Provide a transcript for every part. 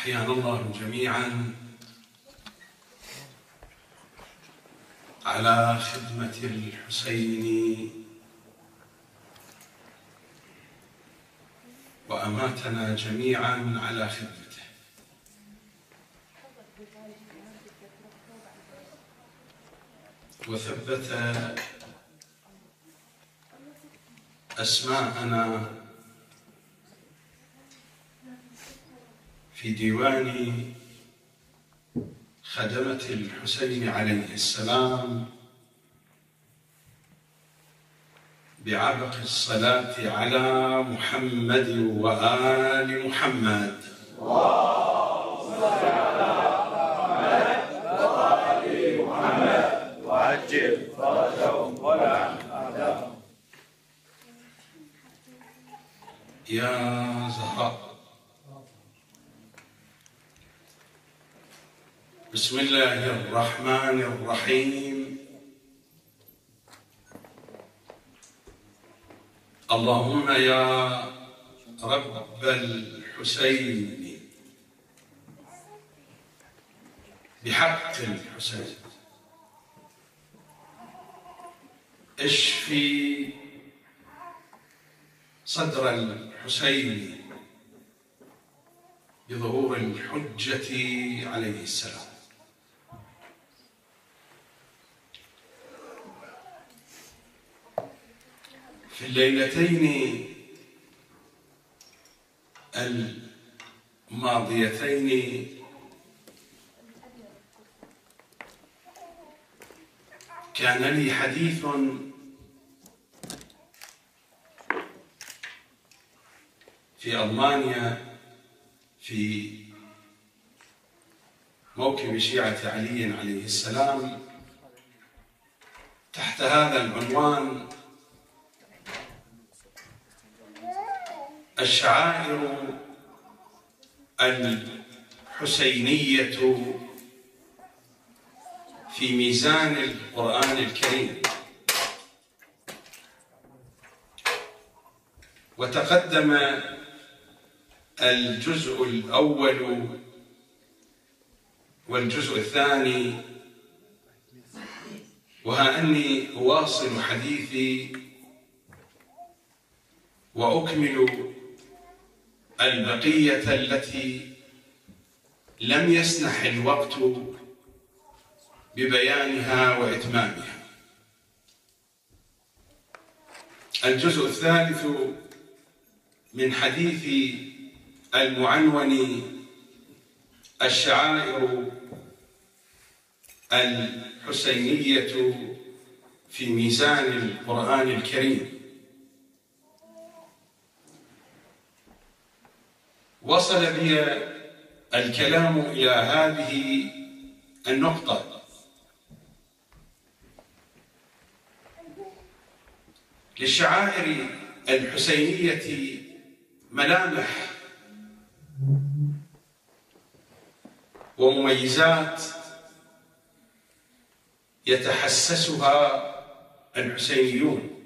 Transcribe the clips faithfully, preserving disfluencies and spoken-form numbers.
أحيانا الله جميعا على خدمة الحسين وأماتنا جميعا على خدمته. وثبت أسماءنا في ديوان خدمة الحسين عليه السلام بعبق الصلاة على محمد وآل محمد. اللهم صل على محمد وآل محمد وعجل فرجهم ولعن أعداءهم. يا زهراء، بسم الله الرحمن الرحيم. اللهم يا رب الحسين بحق الحسين اشفي صدر الحسين بظهور الحجة عليه السلام. في الليلتين الماضيتين كان لي حديث في ألمانيا في موكب شيعة علي عليه السلام تحت هذا العنوان: الشعائر الحسينية في ميزان القرآن الكريم. وتقدم الجزء الأول والجزء الثاني، وها أني أواصل حديثي وأكمل البقية التي لم يسنح الوقت ببيانها وإتمامها. الجزء الثالث من حديثي المعنون: الشعائر الحسينية في ميزان القرآن الكريم. وصل بي الكلام إلى هذه النقطة: للشعائر الحسينية ملامح ومميزات يتحسسها الحسينيون،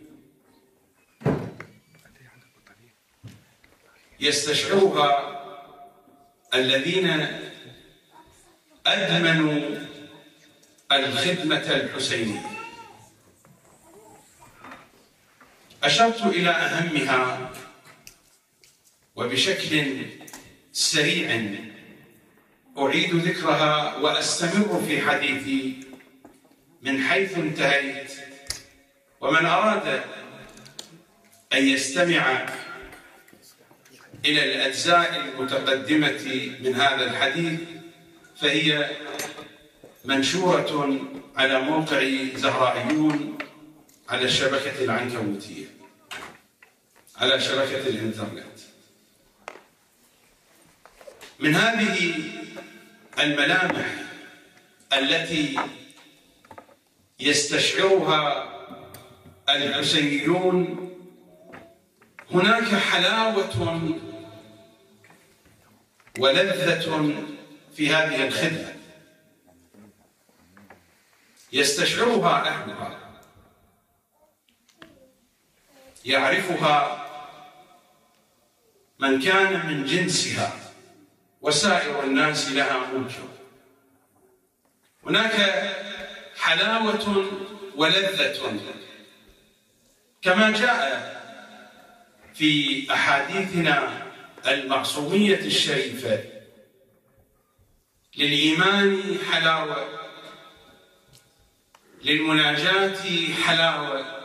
يستشعرها الذين أدمنوا الخدمة الحسينية. أشرت إلى أهمها وبشكل سريع أعيد ذكرها وأستمر في حديثي من حيث انتهيت. ومن أراد أن يستمع إلى الأجزاء المتقدمة من هذا الحديث فهي منشورة على موقع زهرائيون على الشبكة العنكبوتية، على شبكة الإنترنت. من هذه الملامح التي يستشعرها الحسينيون هناك حلاوة ولذة في هذه الخدمة يستشعرها أهلها، يعرفها من كان من جنسها وسائر الناس لها منكر. هناك حلاوة ولذة كما جاء في أحاديثنا المعصومية الشريفة: للإيمان حلاوة، للمناجاة حلاوة،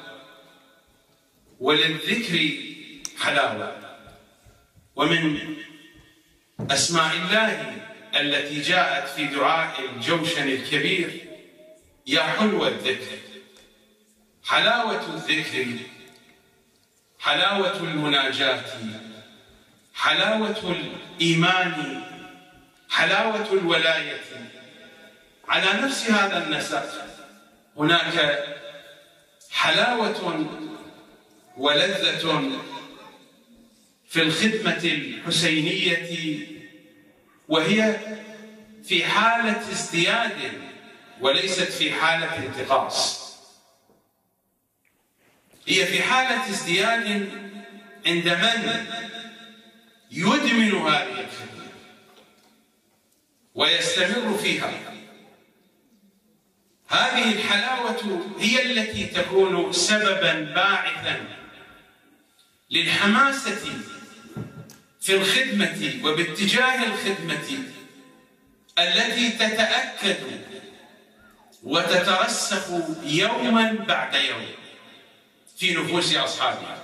وللذكر حلاوة. ومن أسماء الله التي جاءت في دعاء الجوشن الكبير: يا حلو الذكر. حلاوة الذكر، حلاوة المناجاة، حلاوة الإيمان، حلاوة الولاية. على نفس هذا النسق هناك حلاوة ولذة في الخدمة الحسينية، وهي في حالة ازدياد وليست في حالة انتقاص. هي في حالة ازدياد عند من يدمن هذه الخدمة ويستمر فيها. هذه الحلاوة هي التي تكون سببا باعثا للحماسة في الخدمة وباتجاه الخدمة التي تتأكد وتترسخ يوما بعد يوم في نفوس أصحابها.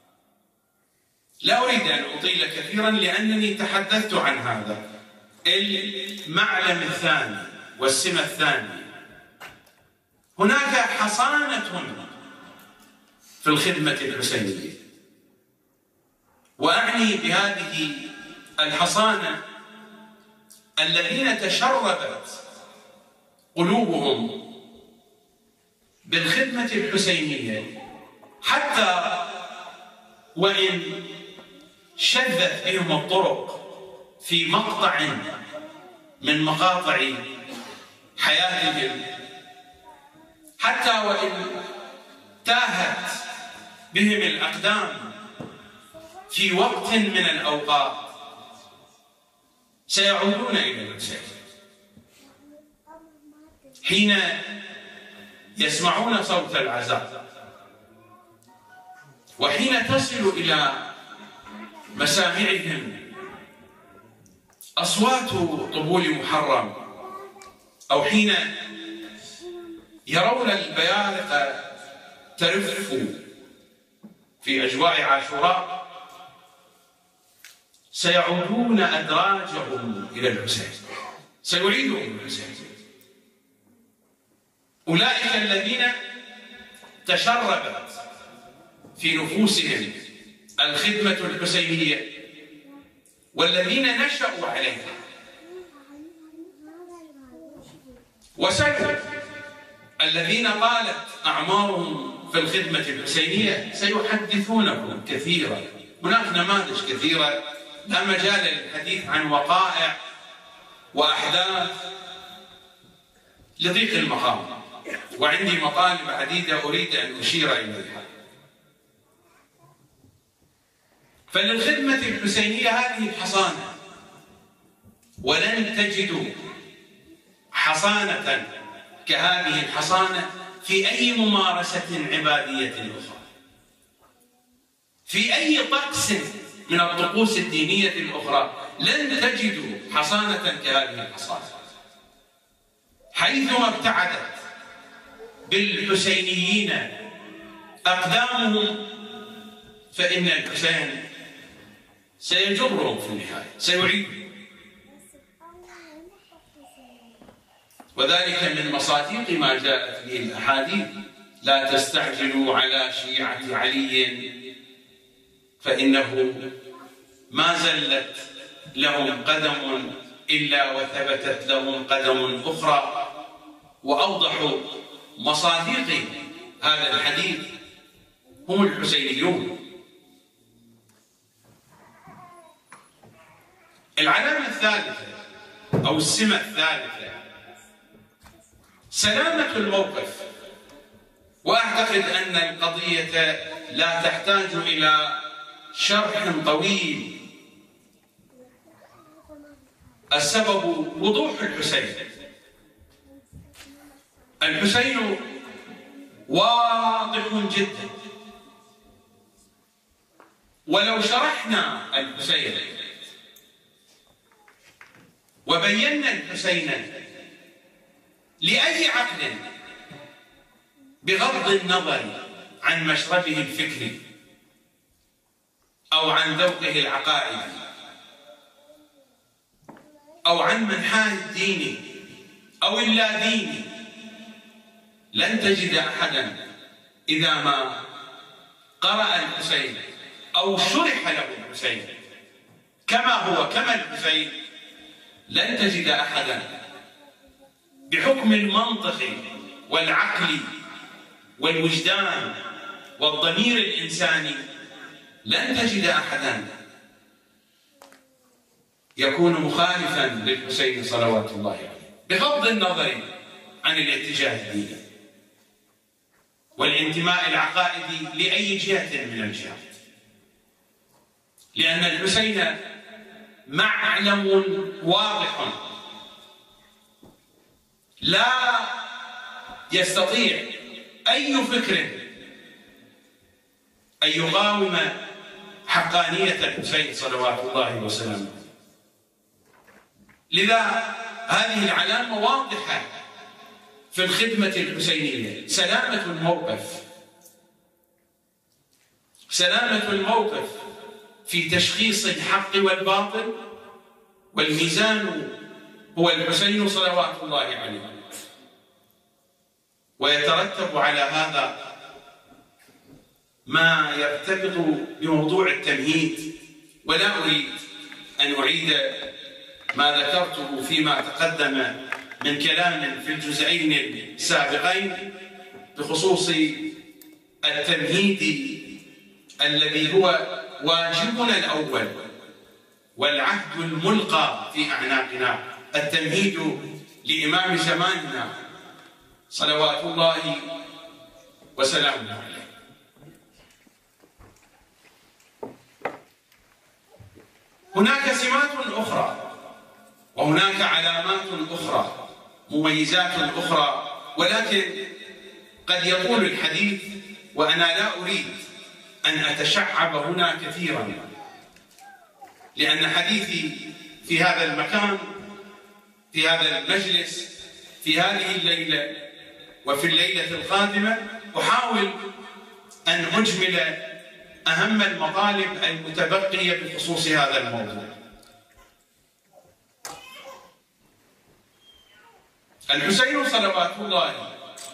لا أريد أن أطيل كثيرا لأنني تحدثت عن هذا المعلم الثاني والسمة الثانية. هناك حصانة في الخدمة الحسينية، وأعني بهذه الحصانة الذين تشربت قلوبهم بالخدمة الحسينية حتى وإن شذت بهم الطرق في مقطع من مقاطع حياتهم، حتى وإن تاهت بهم الأقدام في وقت من الأوقات، سيعودون إلى الحسين حين يسمعون صوت العزاء، وحين تصل إلى مسامعهم أصوات طبول محرم، أو حين يرون البيارق ترف في أجواء عاشوراء، سيعودون أدراجهم إلى الحسين، سيعيدهم الحسين. أولئك الذين تشربت في نفوسهم الخدمة الحسينية والذين نشأوا عليها وسكوا، الذين طالت أعمارهم في الخدمة الحسينية، سيحدثونكم كثيرا. هناك نماذج كثيرة، لا مجال للحديث عن وقائع وأحداث لضيق المقام، وعندي مطالب عديدة أريد أن أشير إليها. فللخدمة الحسينية هذه الحصانة، ولن تجدوا حصانة كهذه الحصانة في أي ممارسة عبادية أخرى، في أي طقس من الطقوس الدينية الأخرى لن تجدوا حصانة كهذه الحصانة. حيثما ابتعدت بالحسينيين أقدامهم فإن الحسين سيجرهم في النهاية، سيعيدهم. وذلك من مصادق ما جاءت به الأحاديث: لا تستعجلوا على شيعة علي فإنه ما زلت لهم قدم إلا وثبتت لهم قدم أخرى. وأوضح مصادق هذا الحديث هم الحسينيون. العلامة الثالثة أو السمة الثالثة سلامة الموقف. وأعتقد أن القضية لا تحتاج إلى شرح طويل، السبب وضوح الحسين. الحسين واضح جدا، ولو شرحنا الحسين وبينا الحسين لأي عقل بغض النظر عن مشربه الفكري أو عن ذوقه العقائدي أو عن منحاه الديني أو اللاديني، لن تجد أحدا إذا ما قرأ الحسين أو شرح له الحسين كما هو كما الحسين، لن تجد أحدا بحكم المنطق والعقل والوجدان والضمير الإنساني، لن تجد أحدا يكون مخالفا للحسين صلوات الله عليه بغض النظر عن الاتجاه الديني والانتماء العقائدي لأي جهة من الجهات، لأن الحسين معلم واضح لا يستطيع أي فكر أن يقاوم حقانية الحسين صلوات الله وسلامه. لذا هذه العلامة واضحة في الخدمة الحسينية، سلامة الموقف، سلامة الموقف في تشخيص الحق والباطل، والميزان هو الحسين صلوات الله عليه. ويترتب على هذا ما يرتبط بموضوع التمهيد، ولا أريد أن أعيد ما ذكرته فيما تقدم من كلام في الجزئين السابقين بخصوص التمهيد الذي هو واجبنا الأول والعهد الملقى في أعناقنا، التمهيد لإمام زماننا صلوات الله وسلامه عليه. هناك سمات أخرى وهناك علامات أخرى، مميزات أخرى، ولكن قد يطول الحديث وأنا لا أريد أن أتشعب هنا كثيرا، لأن حديثي في هذا المكان في هذا المجلس في هذه الليلة وفي الليلة القادمة أحاول أن أجمل أهم المطالب المتبقية بخصوص هذا الموضوع. الحسين صلوات الله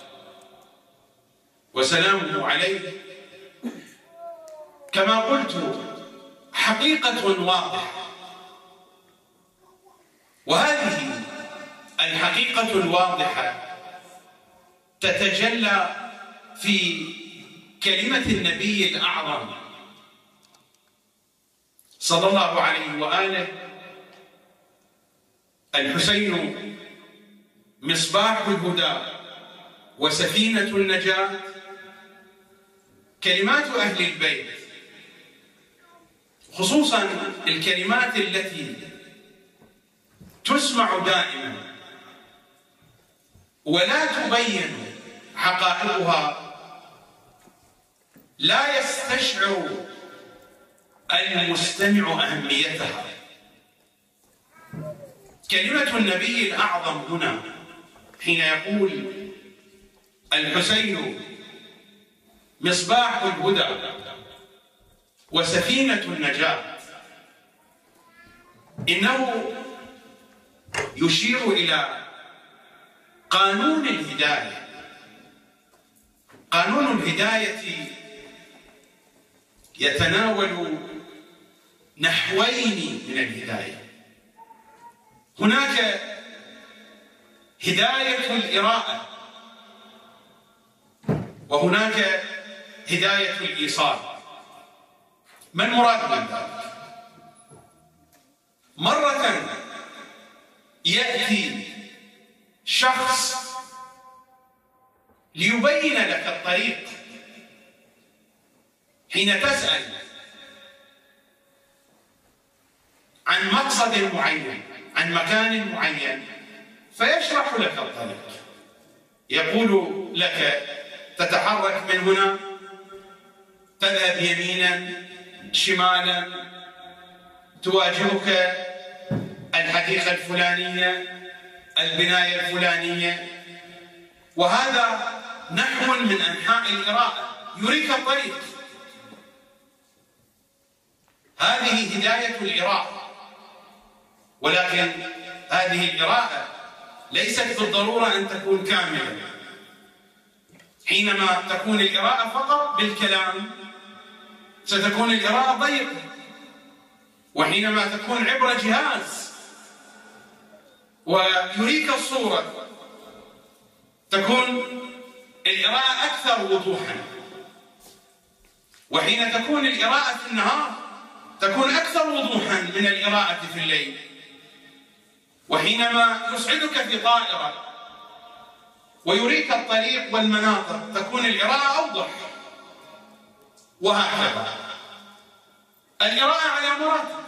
وسلامه عليه كما قلت حقيقة واضحة، وهذه الحقيقة الواضحة تتجلى في كلمة النبي الأعظم صلى الله عليه وآله: الحسين مصباح الهدى وسفينة النجاة. كلمات أهل البيت، خصوصا الكلمات التي تسمع دائما ولا تبين حقائقها، لا يستشعر المستمع أهميتها. كلمة النبي الأعظم هنا حين يقول الحسين مصباح الهدى وسفينة النجاة، إنه يشير إلى قانون الهداية. قانون الهداية يتناول نحوين من الهداية: هناك هداية الإراءة وهناك هداية الإيصال. ما المراد من ذلك؟ مرة يأتي شخص ليبين لك الطريق حين تسأل عن مقصد معين، عن عن مكان معين فيشرح لك الطريق، يقول لك تتحرك من هنا، تذهب يمينا شمالا، تواجهك الحديقة الفلانية، البناية الفلانية، وهذا نحو من أنحاء القراءة يريك الطريق. هذه هداية القراءة، ولكن هذه القراءة ليست بالضرورة أن تكون كاملة. حينما تكون القراءة فقط بالكلام ستكون القراءة ضيقة، وحينما تكون عبر جهاز ويريك الصورة تكون القراءة أكثر وضوحا، وحين تكون القراءة في النهار تكون أكثر وضوحا من القراءة في الليل، وحينما يصعدك في طائرة ويريك الطريق والمناظر تكون القراءة أوضح، وهكذا القراءة على مراتب.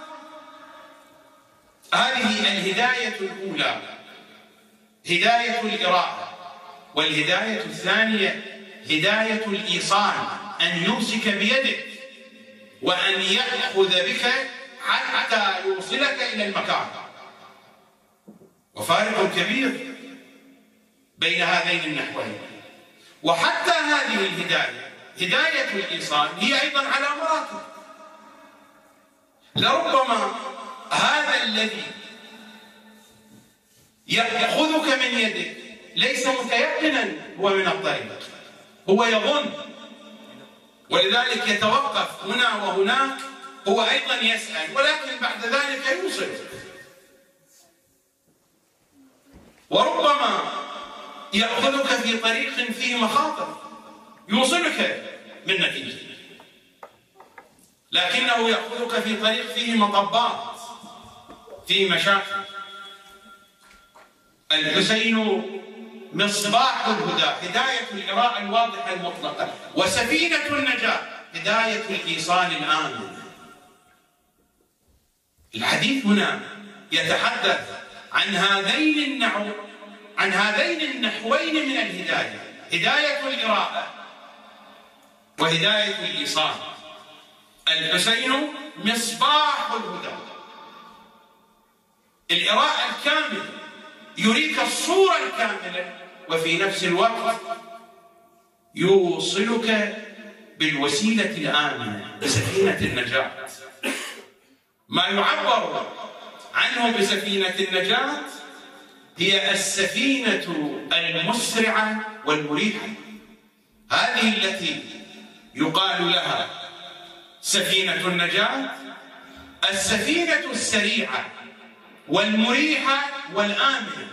هذه الهداية الأولى هداية القراءة، والهداية الثانية هداية الإيصال، أن يمسك بيدك وأن يأخذ بك حتى يوصلك إلى المكان، وفارق كبير بين هذين النحوين. وحتى هذه الهداية هداية الإيصال هي أيضا على مراتب. لربما هذا الذي يأخذك من يدك ليس متيقنا هو من الطريق، هو يظن، ولذلك يتوقف هنا وهناك، هو أيضا يسأل، ولكن بعد ذلك يوصل. وربما يأخذك في طريق فيه مخاطر يوصلك من نتيجة، لكنه يأخذك في طريق فيه مطبات، فيه مشاكل. الحسين مصباح الهدى، هداية القراءة الواضحة المطلقة، وسفينة النجاة هداية الإيصال الآمن. الحديث هنا يتحدث عن هذين النحو عن هذين النحوين من الهداية، هداية القراءة وهداية الإيصال. الحسين مصباح الهدى، القراءة الكاملة يريك الصورة الكاملة، وفي نفس الوقت يوصلك بالوسيلة الآمنة بسفينة النجاة. ما يعبر عنه بسفينة النجاة هي السفينة المسرعة والمريحة، هذه التي يقال لها سفينة النجاة، السفينة السريعة والمريحة والآمنة.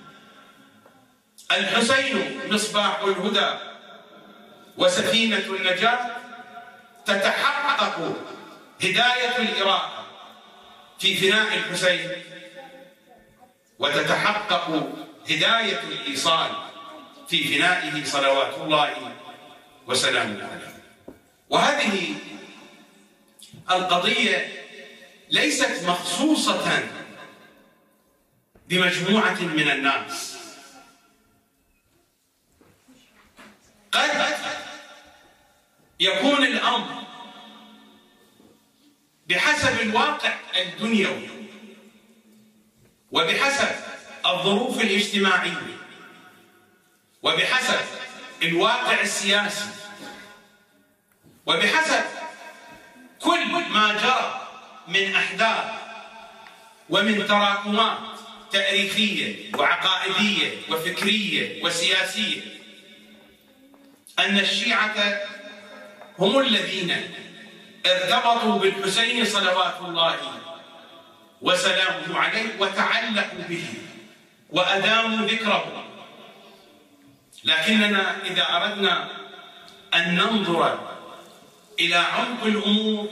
الحسين مصباح الهدى وسفينة النجاة تتحقق هداية القراءة في فناء الحسين، وتتحقق هداية الإيصال في فنائه صلوات الله وسلامه عليه. وهذه القضية ليست مخصوصة بمجموعة من الناس، قد يكون الأمر بحسب الواقع الدنيوي وبحسب الظروف الاجتماعية وبحسب الواقع السياسي وبحسب كل ما جرى من أحداث ومن تراكمات تاريخية وعقائدية وفكرية وسياسية، أن الشيعة هم الذين ارتبطوا بالحسين صلوات الله وسلامه عليه وتعلقوا به وأداموا ذكره. لكننا إذا أردنا أن ننظر إلى عمق الأمور،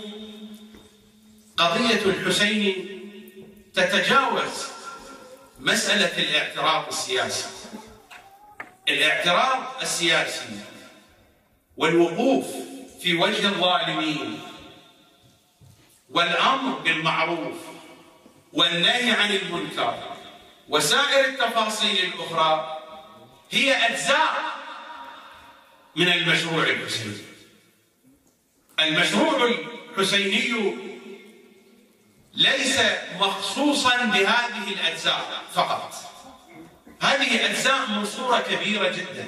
قضية الحسين تتجاوز مسألة الاعتراض السياسي. الاعتراض السياسي والوقوف في وجه الظالمين والأمر بالمعروف والنهي عن المنكر وسائر التفاصيل الأخرى هي أجزاء من المشروع الحسيني. المشروع الحسيني ليس مخصوصا بهذه الأجزاء فقط، هذه أجزاء من صورة كبيرة جدا.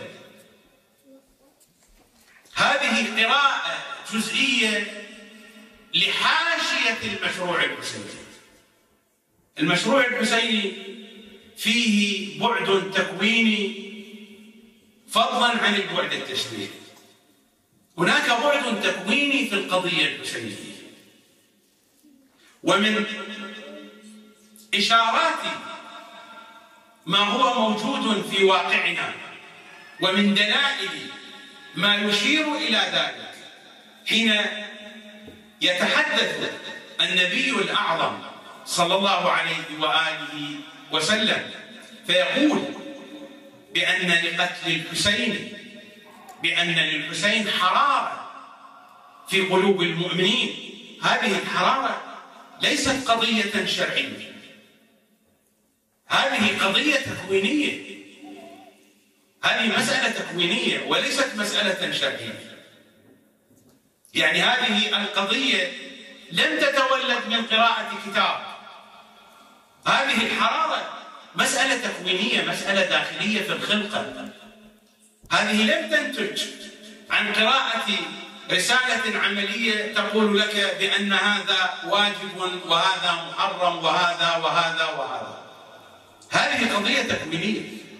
هذه قراءة جزئية لحاشية المشروع الحسيني. المشروع الحسيني فيه بعد تكويني فضلا عن البعد التشريعي. هناك بعد تكويني في القضية الحسينية، ومن إشارات ما هو موجود في واقعنا ومن دلائل ما يشير إلى ذلك حين يتحدث النبي الأعظم صلى الله عليه وآله وسلم فيقول بأن لقتل الحسين بأن للحسين حرارة في قلوب المؤمنين. هذه الحرارة ليست قضية شرعية، هذه قضية تكوينية، هذه مسألة تكوينية وليست مسألة شرعية. يعني هذه القضية لم تتولد من قراءة كتاب، هذه الحرارة مسألة تكوينية، مسألة داخلية في الخلقة. هذه لم تنتج عن قراءة رسالة عملية تقول لك بأن هذا واجب وهذا محرم وهذا وهذا وهذا. هذه قضية تكوينية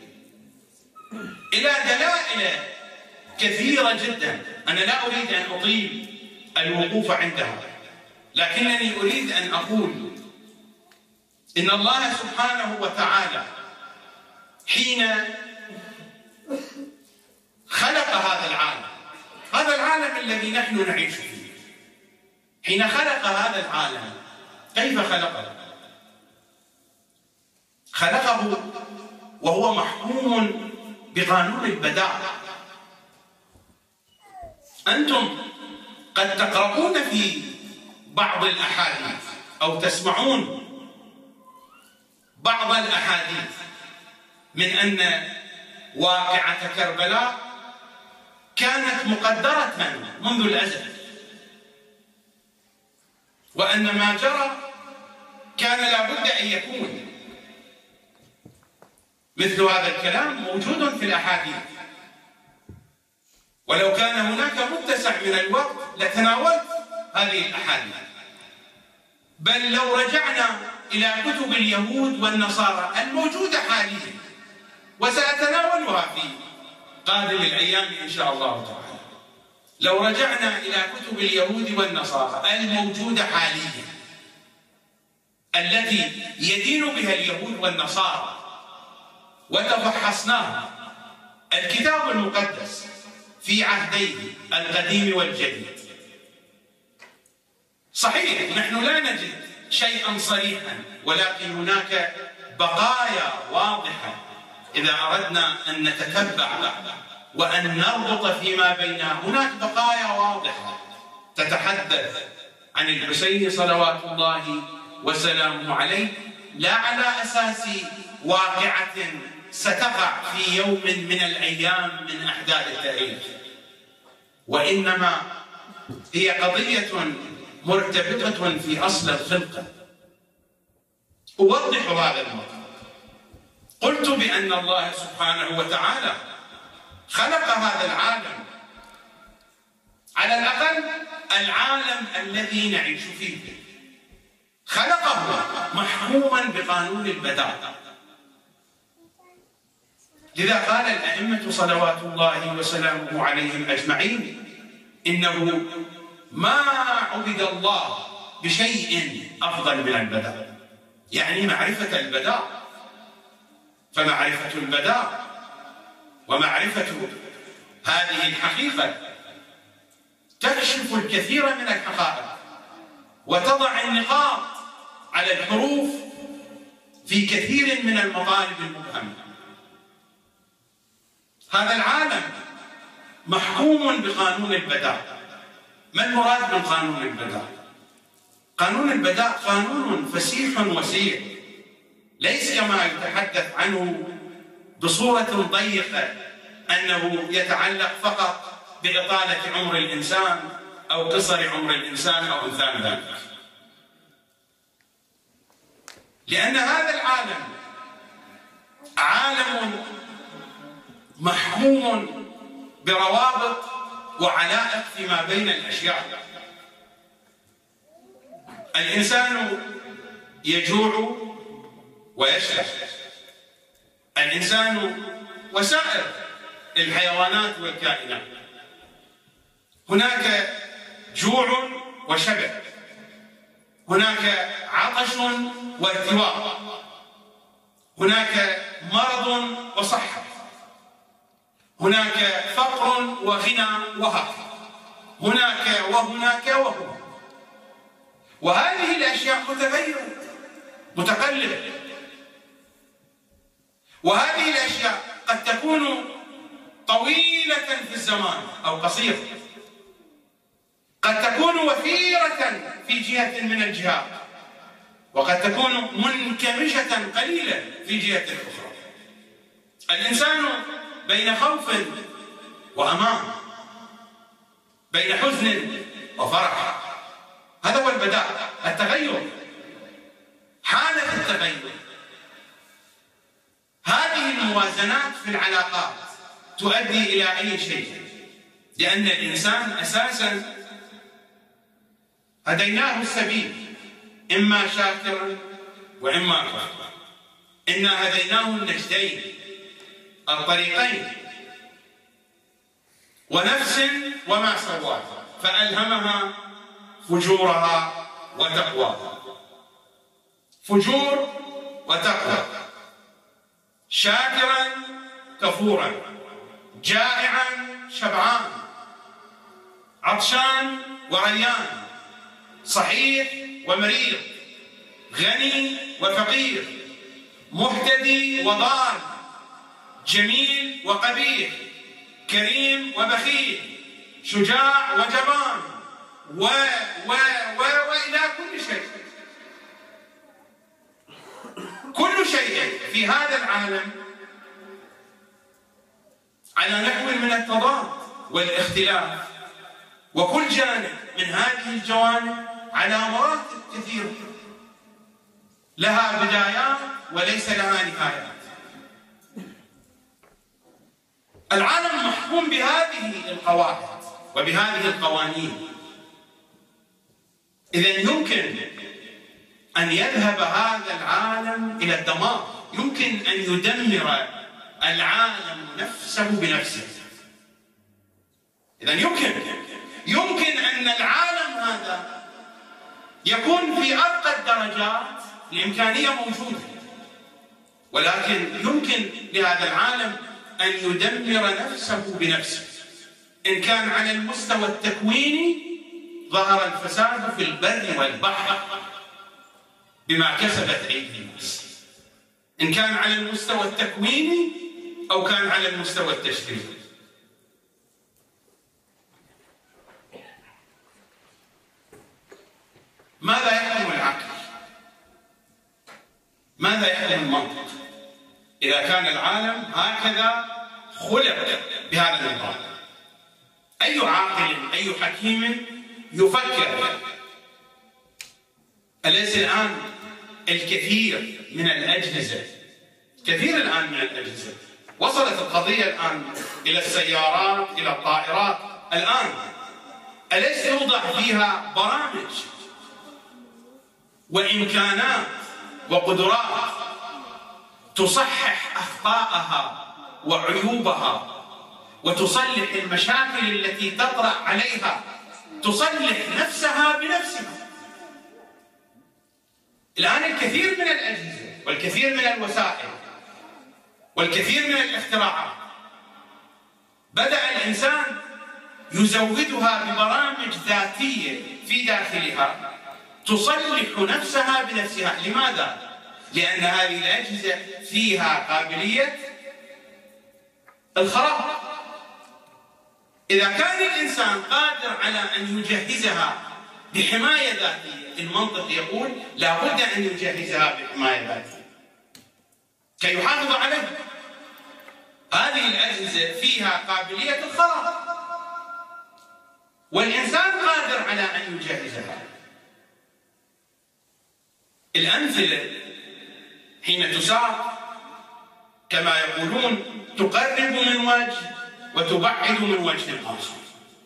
إلى دلائل كثيرة جدا. أنا لا أريد أن أطيل الوقوف عندها، لكنني أريد أن أقول إن الله سبحانه وتعالى حين خلق هذا العالم، هذا العالم الذي نحن نعيش فيه، حين خلق هذا العالم كيف خلقه؟ خلقه وهو محكوم بقانون البداء. أنتم قد تقرؤون في بعض الأحاديث أو تسمعون بعض الأحاديث من أن واقعة كربلاء كانت مقدرة منذ الأزل، وأن ما جرى كان لابد أن يكون. مثل هذا الكلام موجود في الأحاديث، ولو كان هناك متسع من الوقت لتناولت هذه الأحاديث. بل لو رجعنا إلى كتب اليهود والنصارى الموجودة حاليا، وسأتناولها في قادم الأيام إن شاء الله تعالى، لو رجعنا إلى كتب اليهود والنصارى الموجودة حاليا التي يدين بها اليهود والنصارى وتفحصناها، الكتاب المقدس في عهديه القديم والجديد، صحيح نحن لا نجد شيئا صريحا، ولكن هناك بقايا واضحة إذا أردنا أن نتتبع وأن نربط فيما بينها. هناك بقايا واضحة تتحدث عن الحسين صلوات الله وسلامه عليه، لا على أساس واقعة ستقع في يوم من الأيام من أحداث التاريخ، وإنما هي قضية مرتبطة في أصل الخلقة. أوضح هذا الموضوع. قلت بأن الله سبحانه وتعالى خلق هذا العالم، على الأقل العالم الذي نعيش فيه، خلقه محكوما بقانون البداء. لذا قال الأئمة صلوات الله وسلامه عليهم أجمعين إنه ما عبد الله بشيء أفضل من البداء، يعني معرفة البداء. فمعرفة البداء ومعرفة هذه الحقيقة تكشف الكثير من الحقائق وتضع النقاط على الحروف في كثير من المطالب المبهمة. هذا العالم محكوم بقانون البداء. ما المراد من قانون البداء؟ قانون البداء قانون فسيح وسيع، ليس كما يتحدث عنه بصورة ضيقة أنه يتعلق فقط بإطالة عمر الإنسان أو قصر عمر الإنسان أو أمثال ذلك. لأن هذا العالم عالم محكوم بروابط وعلائق فيما بين الأشياء. الإنسان يجوع ويشبع، الإنسان وسائر الحيوانات والكائنات. هناك جوع وشبع، هناك عطش وارتواء، هناك مرض وصحة، هناك فقر وغنى وهكذا، هناك وهناك وهنا. وهذه الأشياء متغيرة متقلبة، وهذه الأشياء قد تكون طويلة في الزمان أو قصيرة، قد تكون وفيرة في جهة من الجهات، وقد تكون منكمشة قليلا في جهة أخرى. الإنسان بين خوف وأمان، بين حزن وفرح. هذا هو البداء، التغير، حالة التغير. هذه الموازنات في العلاقات تؤدي إلى أي شيء، لأن الإنسان أساسا هديناه السبيل إما شاكرا وإما كفورا. إنا هديناه النجدين، الطريقين. ونفس وما سواها فألهمها فجورها وتقواها. فجور وتقوى، شاكرا كفورا، جائعا شبعان، عطشان وريان، صحيح ومريض، غني وفقير، مهتدي وضال، جميل وقبيح، كريم وبخيل، شجاع وجبان، و و و وإلى كل شيء. كل شيء في هذا العالم على نحو من التضاد والاختلاف، وكل جانب من هذه الجوانب على مراتب كثيرة، لها بدايات وليس لها نهايات. العالم محكوم بهذه القواعد وبهذه القوانين. إذا يمكن أن يذهب هذا العالم إلى الدمار، يمكن أن يدمر العالم نفسه بنفسه. إذا يمكن يمكن أن العالم هذا يكون في أرقى الدرجات، الإمكانية موجودة، ولكن يمكن لهذا العالم أن يدمر نفسه بنفسه. إن كان على المستوى التكويني ظهر الفساد في البر والبحر بما كسبت أيدي الناس، إن كان على المستوى التكويني أو كان على المستوى التشريعي. ماذا يحكم العقل؟ ماذا يحكم المنطق إذا كان العالم هكذا خلق بهذا النظام؟ أي عاقل أي حكيم يفكر؟ أليس الآن الكثير من الأجهزة كثير الآن من الأجهزة وصلت القضية الآن إلى السيارات، إلى الطائرات الآن، أليس يوضع فيها برامج وإمكانات وقدرات تصحح أخطاءها وعيوبها وتصلح المشاكل التي تطرأ عليها، تصلح نفسها بنفسها؟ الآن الكثير من الأجهزة والكثير من الوسائل والكثير من الاختراعات بدأ الإنسان يزودها ببرامج ذاتية في داخلها تصلح نفسها بنفسها. لماذا؟ لأن هذه الأجهزة فيها قابلية الخراب. إذا كان الإنسان قادر على أن يجهزها بحماية ذاتية. المنطق يقول لا بد أن يجهزها بحماية ذاتية كي يحافظ عليها. هذه الأجهزة فيها قابلية الخراب، والإنسان قادر على أن يجهزها. الأمثلة حين تساق كما يقولون تقرب من وجه وتبعد من وجه آخر،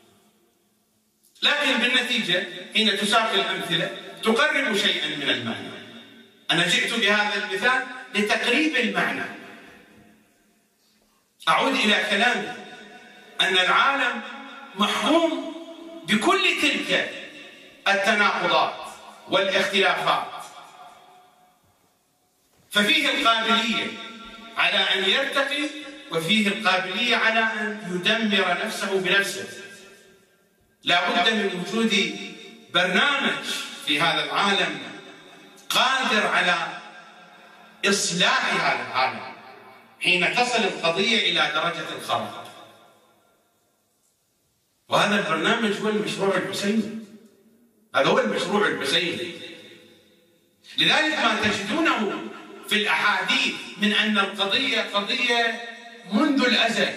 لكن بالنتيجة حين تساق الأمثلة تقرب شيئا من المعنى. أنا جئت بهذا المثال لتقريب المعنى. أعود إلى كلامي أن العالم محروم بكل تلك التناقضات والاختلافات، ففيه القابلية على أن يرتقي وفيه القابلية على أن يدمر نفسه بنفسه. لا بد من وجود برنامج في هذا العالم قادر على إصلاح هذا العالم حين تصل القضية إلى درجة الخراب. وهذا البرنامج هو المشروع الحسيني، هذا هو المشروع الحسيني. لذلك ما تجدونه في الأحاديث من أن القضية قضية منذ الأزل،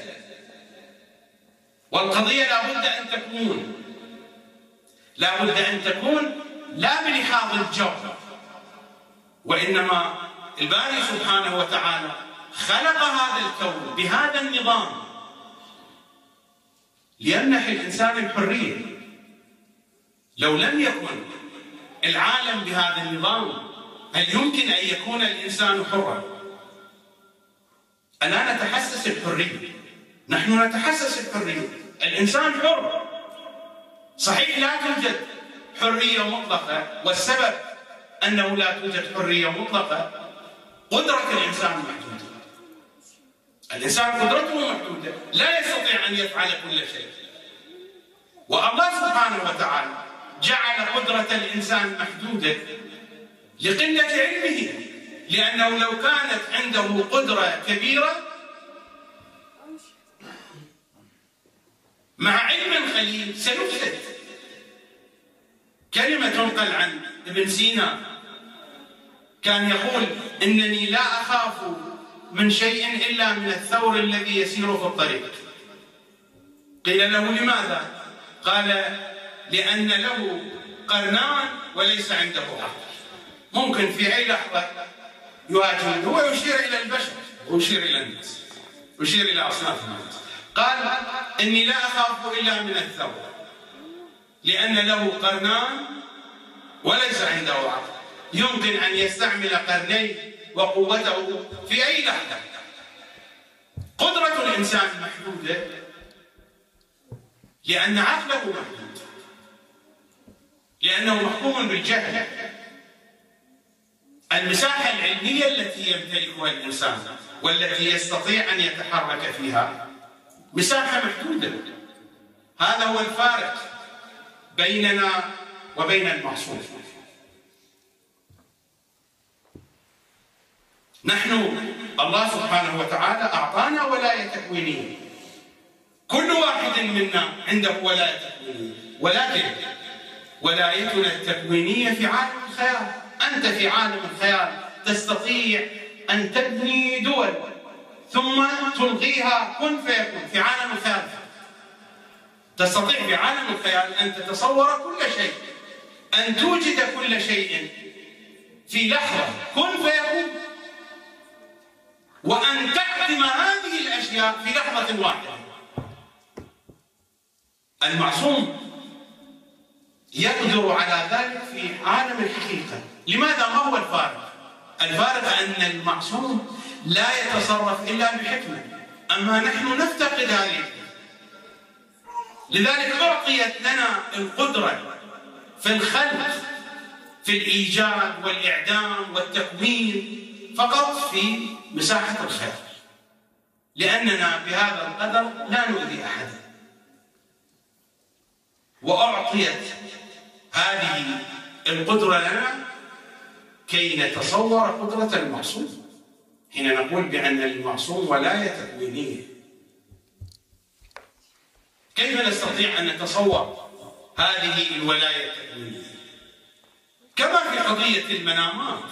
والقضية لا بد أن تكون لا بد أن تكون لا بلحاظ الجو، وإنما الباري سبحانه وتعالى خلق هذا الكون بهذا النظام ليمنح الإنسان الحرية. لو لم يكن العالم بهذا النظام هل يمكن أن يكون الإنسان حرا؟ ألا نتحسس الحرية؟ نحن نتحسس الحرية. الإنسان حر، صحيح لا توجد حرية مطلقة، والسبب أنه لا توجد حرية مطلقة قدرة الإنسان محدودة. الإنسان قدرته محدودة، لا يستطيع أن يفعل كل شيء. والله سبحانه وتعالى جعل قدرة الإنسان محدودة لقلة علمه، لأنه لو كانت عنده قدرة كبيرة مع علم قليل سيفسد. كلمة تنقل عن ابن سينا كان يقول إنني لا أخاف من شيء إلا من الثور الذي يسير في الطريق. قيل له لماذا؟ قال لأن له قرنان وليس عنده عقل. ممكن في أي لحظة يواجهه. هو يشير إلى البشر ويشير إلى الناس، يشير إلى أصناف الناس. قال إني لا أخاف إلا من الثور لأن له قرنان وليس عنده عقل. يمكن أن يستعمل قرنيه وقوته في أي لحظة. قدرة الإنسان محدودة لأن عقله محدود، لأنه محكوم بالجهل. المساحة العلمية التي يمتلكها الإنسان والتي يستطيع أن يتحرك فيها مساحة محدودة. هذا هو الفارق بيننا وبين المعصوم. نحن الله سبحانه وتعالى أعطانا ولاية تكوينية، كل واحد منا عنده ولاية تكوينية، ولكن ولايتنا التكوينية في عالم الخيال. أنت في عالم الخيال تستطيع أن تبني دول ثم تلغيها كن فيكون. في عالم الخيال تستطيع في عالم الخيال أن تتصور كل شيء، أن توجد كل شيء في لحظة كن فيكون، وأن تعدم هذه الأشياء في لحظة واحدة. المعصوم يقدر على ذلك في عالم الحقيقة. لماذا؟ ما هو الفارق؟ الفارق أن المعصوم لا يتصرف إلا بحكمة، أما نحن نفتقد هذه الحكمة. لذلك أعطيت لنا القدرة في الخلق، في الإيجاد والإعدام والتكوين فقط في مساحة الخير، لأننا بهذا القدر لا نؤذي أحدا. وأعطيت هذه القدرة لنا كي نتصور قدرة المعصوم. حين نقول بأن المعصوم ولاية تكوينية، كيف نستطيع أن نتصور هذه الولاية التكوينية. كما في قضية المنامات،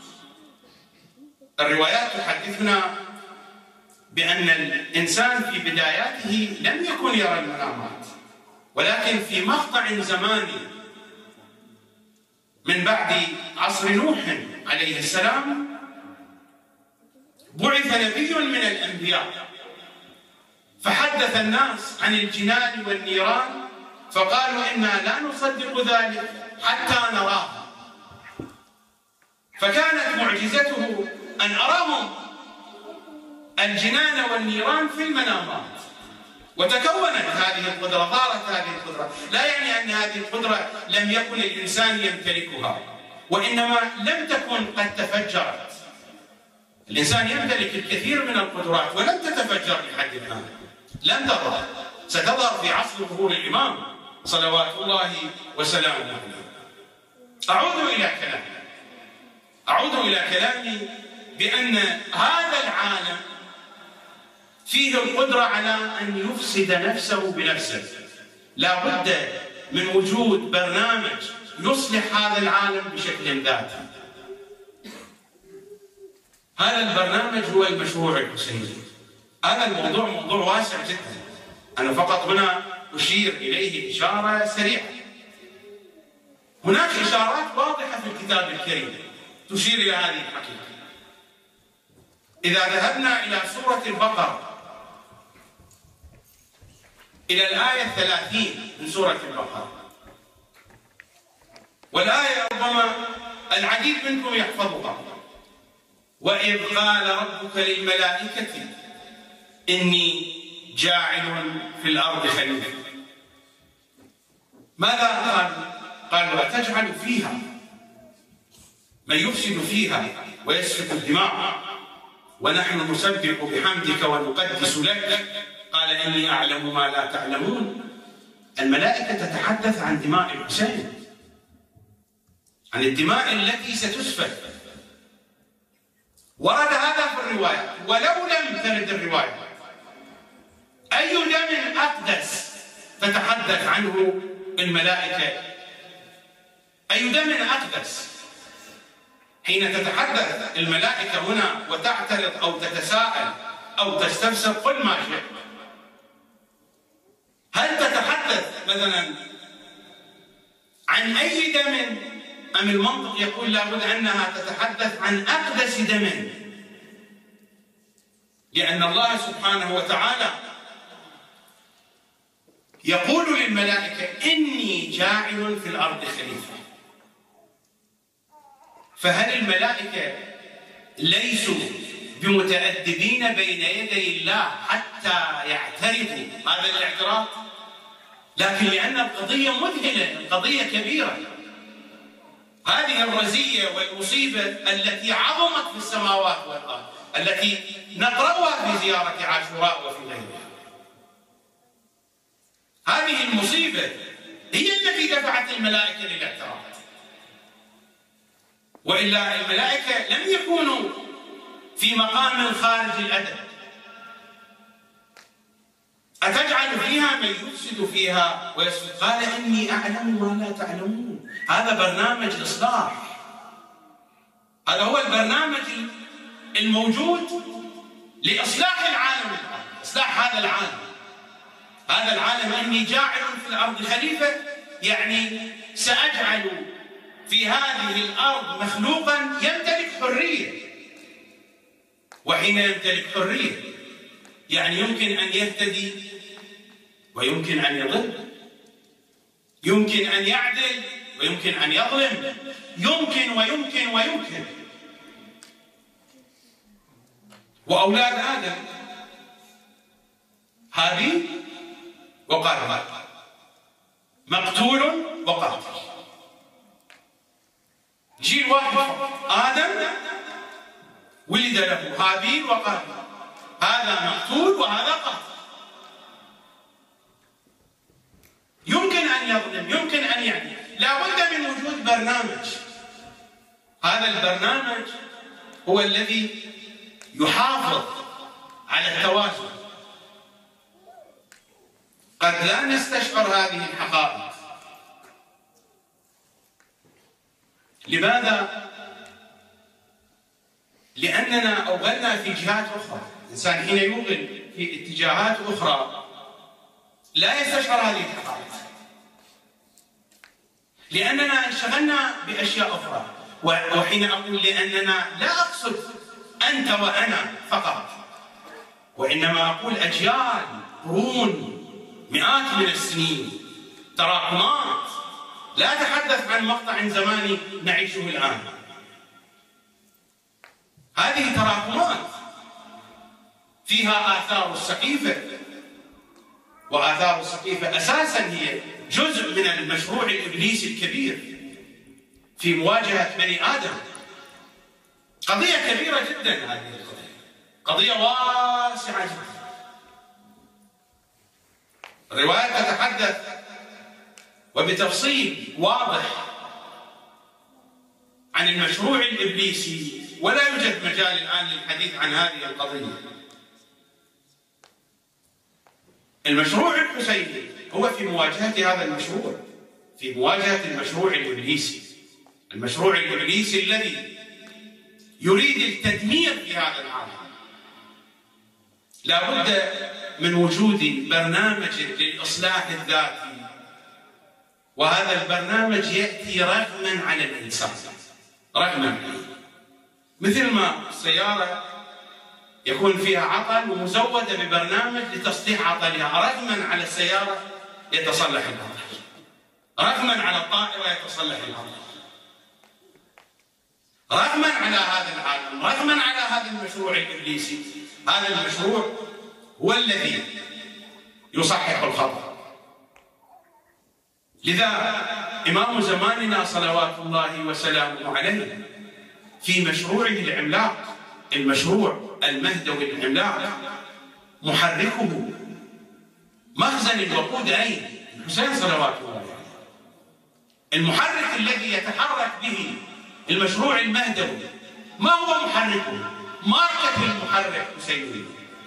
الروايات تحدثنا بأن الإنسان في بداياته لم يكن يرى المنامات، ولكن في مقطع زماني من بعد عصر نوح عليه السلام بعث نبي من الأنبياء فحدث الناس عن الجنان والنيران، فقالوا إنا لا نصدق ذلك حتى نراه. فكانت معجزته أن أراهم الجنان والنيران في المنامات، وتكونت هذه القدرة، ظهرت هذه القدرة. لا يعني أن هذه القدرة لم يكن الإنسان يمتلكها، وإنما لم تكن قد تفجرت. الإنسان يمتلك الكثير من القدرات ولم تتفجر لحد الآن، لم تظهر، ستظهر في عصر ظهور الإمام صلوات الله وسلامه عليه. أعود إلى كلامي أعود إلى كلامي بأن هذا العالم فيه القدرة على أن يفسد نفسه بنفسه. لا بد من وجود برنامج يصلح هذا العالم بشكل ذاتي. هذا البرنامج هو المشروع الحسيني. هذا الموضوع موضوع واسع جدا، أنا فقط هنا أشير إليه إشارة سريعة. هناك إشارات واضحة في الكتاب الكريم تشير إلى هذه الحقيقة. إذا ذهبنا إلى سورة البقرة إلى الآية الثلاثين من سورة البقرة، والآية ربما العديد منكم يحفظها: وإذ قال ربك للملائكة إني جاعل في الأرض خليفة. ماذا قال؟ قالوا أتجعل فيها من يفسد فيها ويسفك الدماء ونحن نسبح بحمدك ونقدس لك قال إني أعلم ما لا تعلمون. الملائكة تتحدث عن دماء الحسين، عن الدماء التي ستسفك. ورد هذا في الرواية، ولو لم ترد الرواية أي دم أقدس تتحدث عنه الملائكة؟ أي دم أقدس؟ حين تتحدث الملائكة هنا وتعترض أو تتساءل أو تستفسر قل ما شئت. هل تتحدث مثلا عن أي دم، أم المنطق يقول لابد أنها تتحدث عن أقدس دم؟ لأن الله سبحانه وتعالى يقول للملائكة إني جاعل في الأرض خليفة. فهل الملائكة ليسوا بمتأدبين بين يدي الله حتى يعترفوا هذا الاعتراف؟ لكن لأن القضية مذهلة، القضية كبيرة، هذه الرزية والمصيبة التي عظمت في السماوات والأرض، التي نقرأها في زيارة عاشوراء وفي غيرها، هذه المصيبة هي التي دفعت الملائكة للاعتراف. وإلا الملائكة لم يكونوا في مقام خارج الأدب. أتجعل فيها من يفسد فيها ويسفك قال إني أعلم ما لا تعلمون. هذا برنامج إصلاح، هذا هو البرنامج الموجود لإصلاح العالم الآن، إصلاح هذا العالم. هذا العالم إني جاعل في الأرض خليفة، يعني سأجعل في هذه الأرض مخلوقا يمتلك حرية. وحين يمتلك حرية يعني يمكن أن يهتدي ويمكن أن يضل، يمكن أن يعدل ويمكن أن يظلم، يمكن ويمكن ويمكن. وأولاد آدم هابيل وقابيل، مقتول وقاتل، جيل واحد. آدم ولد له هابيل وقابيل، هذا مقتول وهذا قاتل. يمكن أن يظلم، يمكن أن يعني، لا بد من وجود برنامج. هذا البرنامج هو الذي يحافظ على التوازن. قد لا نستشعر هذه الحقائق، لماذا؟ لأننا أوغلنا في جهات أخرى. الإنسان حين يوغل في اتجاهات أخرى لا يستشعر هذه الحقائق، لأننا انشغلنا بأشياء أخرى. وحين أقول لأننا لا أقصد أنت وأنا فقط، وإنما أقول أجيال، قرون، مئات من السنين، تراكمات. لا أتحدث عن مقطع زماني نعيشه الآن. هذه تراكمات فيها آثار السقيفة، وآثار السقيفة أساساً هي جزء من المشروع الإبليسي الكبير في مواجهة بني آدم. قضية كبيرة جدا هذه القضية، قضية واسعة جدا. الروايات تتحدث وبتفصيل واضح عن المشروع الإبليسي، ولا يوجد مجال الآن للحديث عن هذه القضية. المشروع الحسيني هو في مواجهة هذا المشروع، في مواجهة المشروع الإبليسي، المشروع الإبليسي الذي يريد التدمير في هذا العالم. لا بد من وجود برنامج للإصلاح الذاتي، وهذا البرنامج يأتي رغما على الإنسان، رغما عليه. مثل ما السيارة يكون فيها عطل ومزودة ببرنامج لتصليح عطلها، رغما على السيارة يتصلح العطل، رغما على الطائرة يتصلح العطل، رغما على هذا العالم، رغما على هذا المشروع الإبليسي. هذا المشروع هو الذي يصحح الخطأ. لذا إمام زماننا صلوات الله وسلامه عليه في مشروعه العملاق، المشروع المهدوي العملاق، محركه مخزن الوقود أين؟ الحسين صلوات الله عليه. المحرك الذي يتحرك به المشروع المهدوي ما هو محركه؟ ماركة المحرك حسيني،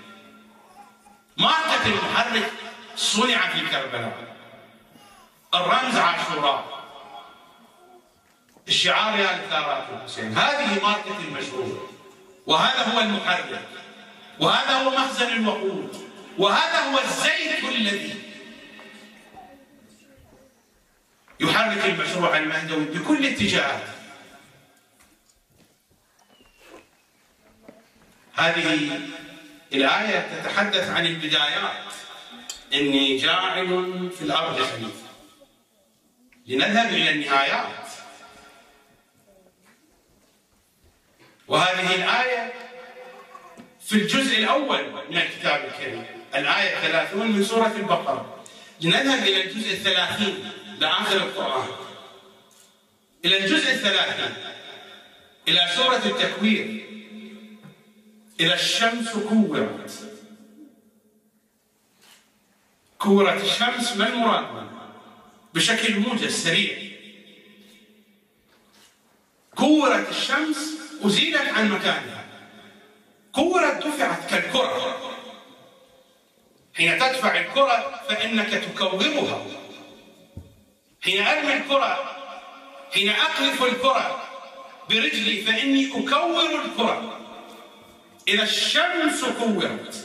ماركة المحرك صنع في كربلاء، الرمز عاشوراء، الشعار يا لثارات الحسين. هذه ماركة المشروع، وهذا هو المحرك، وهذا هو مخزن الوقود، وهذا هو الزيت الذي يحرك المشروع المهدوي بكل اتجاهاته. هذه الآية تتحدث عن البدايات، إني جاعل في الأرض خليفة. لنذهب إلى النهايات. وهذه الآية في الجزء الأول من الكتاب الكريم، الآية ثلاثون من سورة البقرة. لنذهب إلى الجزء الثلاثين لآخر القرآن، إلى الجزء الثلاثين، إلى سورة التكوير، إلى الشمس كورت. كورت الشمس، ما المراد منها؟ بشكل موجز سريع. كورت الشمس أزيلت عن مكانها. كورت دفعت كالكرة. حين تدفع الكرة فإنك تكورها. حين أرمي الكرة، حين أقذف الكرة برجلي فإني أكور الكرة. إذا الشمس كورت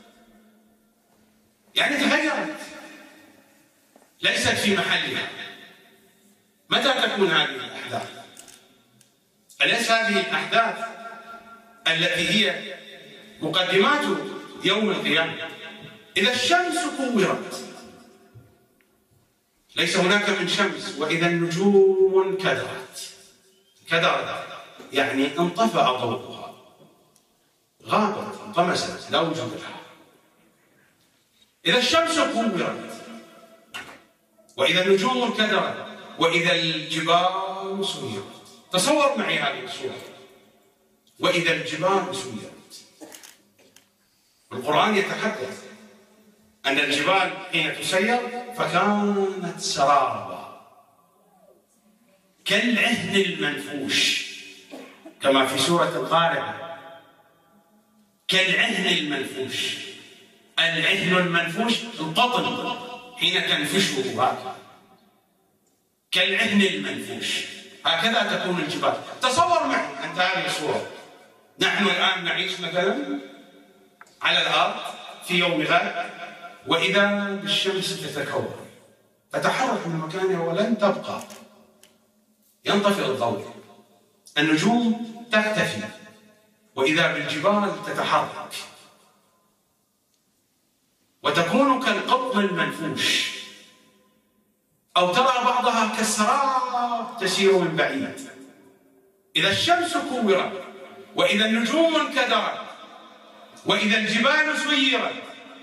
يعني تغيرت، ليست في محلها. متى تكون هذه الأحداث؟ أليس هذه الأحداث التي هي مقدمات يوم القيامة؟ إذا الشمس كورت، ليس هناك من شمس. وإذا النجوم انكدرت، كدرت يعني انطفأ ضوءها، غابت، انطمست، لا وجود لها. إذا الشمس كورت، وإذا النجوم انكدرت، وإذا الجبال سيرت. تصور معي هذه الصورة، وإذا الجبال سيرت. القرآن يتحدث أن الجبال حين تسير فكانت سرابا كالعهن المنفوش، كما في سورة القارعة، كالعهن المنفوش. العهن المنفوش القطن حين تنفشه هكذا، كالعهن المنفوش. هكذا تكون الجبال. تصور معي أنت هذه الصورة. نحن الآن نعيش مثلا على الأرض في يوم غد، وإذا بالشمس تتكور تتحرك من مكانها ولن تبقى، ينطفئ الضوء، النجوم تختفي، وإذا بالجبال تتحرك وتكون كالقطن المنفوش، أو ترى بعضها كالسراب تسير من بعيد. إذا الشمس كورت، وإذا النجوم انكدرت، وإذا الجبال سيرت،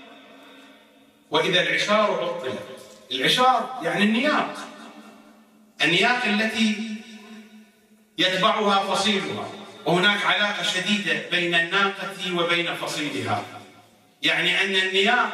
وإذا العشار عطلت. العشار يعني النياق، النياق التي يتبعها فصيلها، وهناك علاقة شديدة بين الناقة وبين فصيلها، يعني أن النياق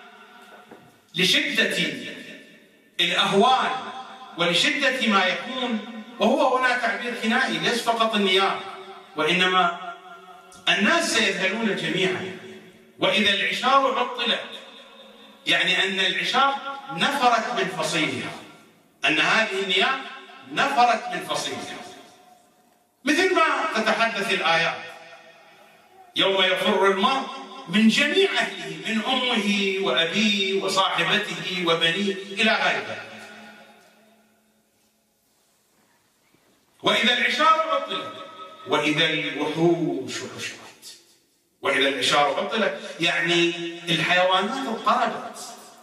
لشدة الأهوال ولشدة ما يكون، وهو هنا تعبير كنائي ليس فقط النياق، وإنما الناس سيذهلون جميعا. وإذا العشار عطلت يعني أن العشار نفرت من فصيلها، أن هذه النياق نفرت من فصيلها، مثل ما تتحدث الآيات: يوم يفر المرء من جميع أهله، من أمه وأبيه وصاحبته وبنيه إلى غير ذلك. وإذا العشار عطلت، وإذا الوحوش حشرت. وإذا العشار عطلت يعني الحيوانات اضطربت،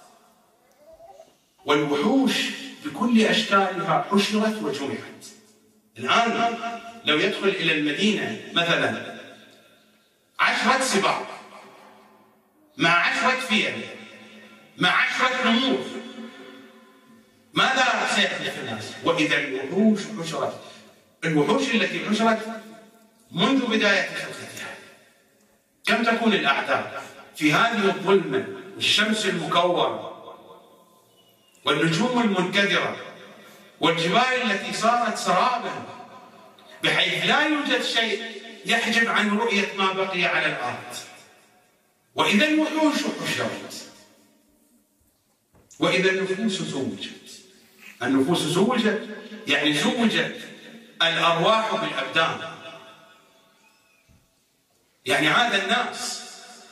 والوحوش بكل أشكالها حشرت وجمعت. الآن لو يدخل إلى المدينة مثلا عشرة سباع مع عشرة فيل مع عشرة نمور، ماذا سيحدث الناس؟ وإذا الوحوش حشرت، الوحوش التي حشرت منذ بداية خلقتها، كم تكون الأعداد في هذه الظلمة والشمس المكورة والنجوم المنكدرة والجبال التي صارت سرابا بحيث لا يوجد شيء يحجب عن رؤية ما بقي على الأرض. وإذا الوحوش حشرت، وإذا النفوس زوجت. النفوس زوجت يعني زوجت الأرواح بالأبدان، يعني عاد الناس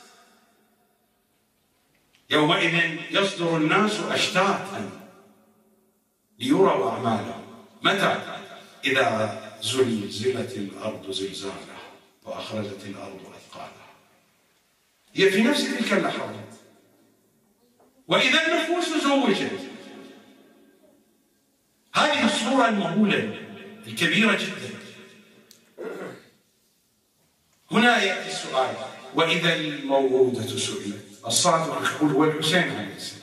يومئذ يصدر الناس أشتاتا ليروا أعمالهم. متى؟ إذا زلزلت الأرض زلزالها وأخرجت الأرض أثقالها. هي في نفس تلك اللحظات. وإذا النفوس زوجت، هذه الصورة المهولة الكبيرة جدا. هنا يأتي السؤال: وإذا الموءودة سئلت. الصادق يقول هو الحسين عليه السلام،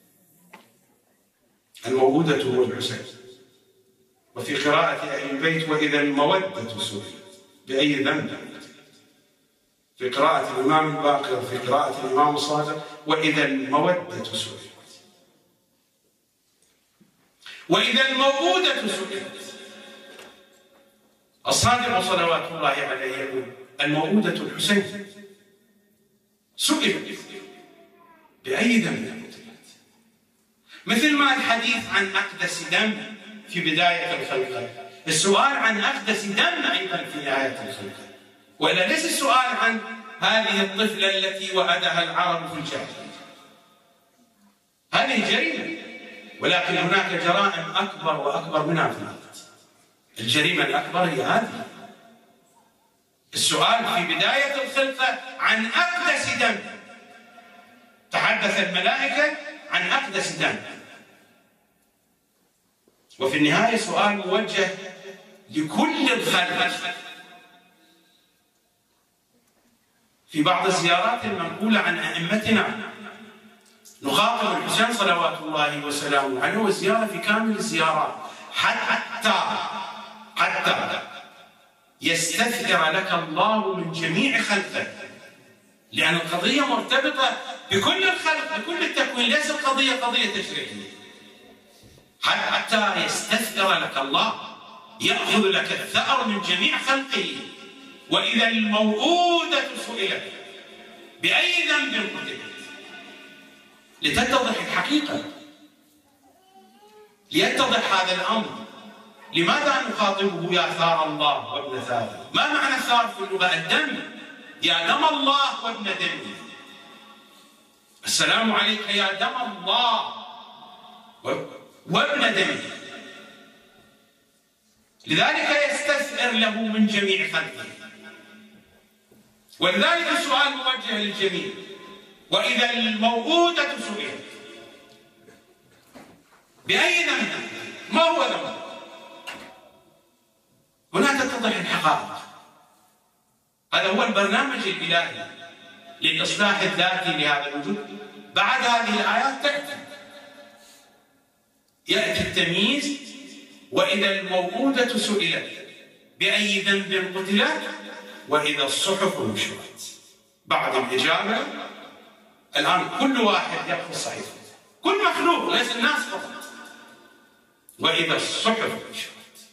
الموءودة هو الحسين. وفي قراءة أهل البيت: وإذا المودة سئلت بأي ذنب. في قراءة الإمام الباقر، في قراءة الإمام الصادق: وإذا المودة سئلت. وإذا الموءودة سئلت. الصادق صلوات الله عليه يقول: الموءودة الحسين سئلت بأي ذنب قتلت. مثل ما الحديث عن أقدس دم في بداية الخلقة، السؤال عن أقدس دم أيضا في نهاية الخلقة. وإلا ليس السؤال عن هذه الطفلة التي وأدها العرب في الجاهلية، هذه جريمة، ولكن هناك جرائم أكبر وأكبر منها في الأرض. الجريمة الأكبر هي هذه. السؤال في بداية الخلقة عن أقدس دم، تحدث الملائكة عن أقدس دم. وفي النهاية سؤال موجه لكل الخلق. في بعض الزيارات المنقولة عن أئمتنا نخاطب الحسين صلوات الله وسلامه عليه، والزيارة في كامل الزيارات حتى حتى يستثمر لك الله من جميع خلقه، لأن القضية مرتبطة بكل الخلق، بكل التكوين، ليست قضية قضية تشريعية. حتى يستثمر لك الله، يأخذ لك الثأر من جميع خلقه. وإذا الموءودة سئلت بأي ذنب قتلت، لتتضح الحقيقة، ليتضح هذا الأمر، لماذا نخاطبه يا ثار الله وابن ثاره؟ ما معنى الثار في اللغة؟ الدم، يا دم الله وابن دمه. السلام عليك يا دم الله وابن دمه. لذلك يستثئر له من جميع خلقه. ولذلك السؤال موجه للجميع: وإذا الموءودة سئلت بأي ذنب؟ ما هو ذنب؟ هنا تتضح الحقائق. هذا هو البرنامج الإلهي للإصلاح الذاتي لهذا الوجود. بعد هذه الآيات تأتي يأتي التمييز: وإذا الموءودة سئلت بأي ذنب قتلت وإذا الصحف نشرت. بعد الإجابة الآن كل واحد يأخذ صحيفته، كل مخلوق ليس الناس فقط. وإذا الصحف نشرت.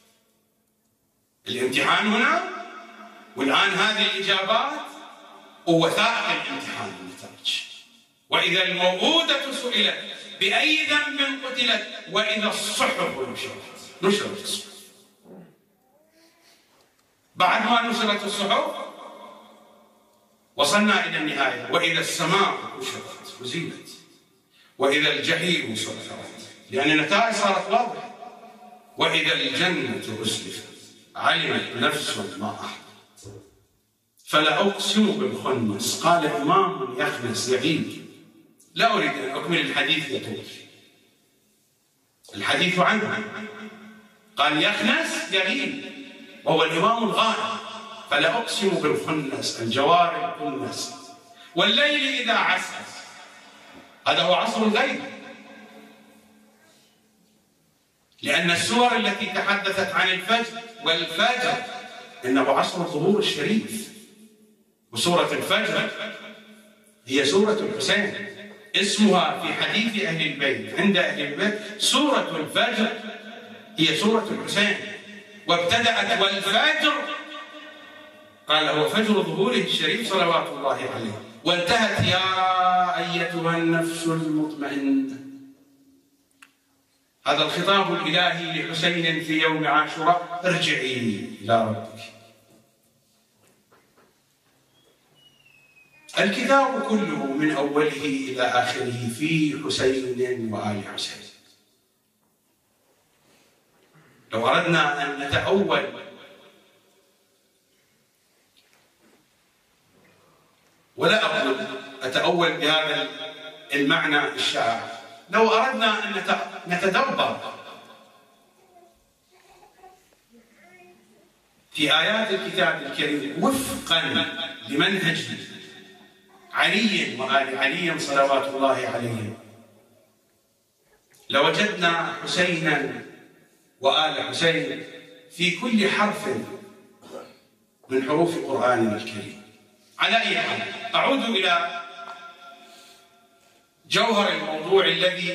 الامتحان هنا، والآن هذه الإجابات ووثائق الامتحان النتائج. وإذا الموءودة سئلت بأي ذنب قتلت وإذا الصحف نشرت. نشرت الصحف. بعد ما نشرت الصحف وصلنا إلى النهاية: وإذا السماء كشطت وزينت وإذا الجحيم سعرت، لأن النتائج صارت واضحة. وإذا الجنة أزلفت علمت نفس ما أحضرت. فلا أقسم بالخنس. قال إمام يخنس يغيب. لا أريد أن أكمل الحديث يطول، الحديث عنه. قال يخنس يغيب وهو الإمام الغائب. فلا أقسم بالخنس الجوار الكنس والليل إذا عسعس. هذا هو عصر الغيب، لأن السور التي تحدثت عن الفجر والفجر إنه عصر الظهور الشريف. وسورة الفجر هي سورة الحسين، اسمها في حديث أهل البيت عند أهل البيت سورة الفجر، هي سورة الحسين. وابتدأت والفجر، قال هو فجر ظهوره الشريف صلوات الله عليه، وانتهت يا أيتها النفس المطمئنة. هذا الخطاب الإلهي لحسين في يوم عاشوراء: ارجعي إلى ربك. الكتاب كله من أوله إلى آخره في حسين وآل حسين. لو أردنا أن نتأول ولا أقول أتأول بهذا المعنى الشائع، لو أردنا أن نتدبر في آيات الكتاب الكريم وفقا لمنهج علي وآل علي صلوات الله عليهم، لوجدنا حسينا وآل حسين في كل حرف من حروف قرآننا الكريم. على أي حال، أعود إلى جوهر الموضوع الذي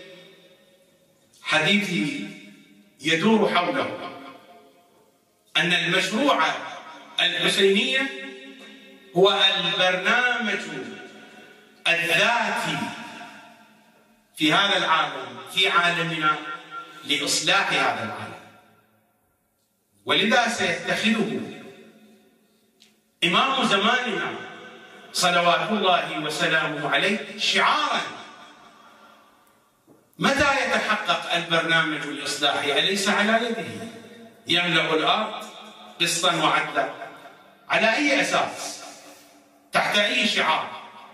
حديثي يدور حوله، أن المشروع الحسيني هو البرنامج الذاتي في هذا العالم، في عالمنا، لإصلاح هذا العالم. ولذا سيتخذه إمام زماننا صلوات الله وسلامه عليه شعارا. متى يتحقق البرنامج الإصلاحي؟ أليس على يده يملأ الأرض قسطا وعدلا؟ على أي أساس؟ تحت أي شعار؟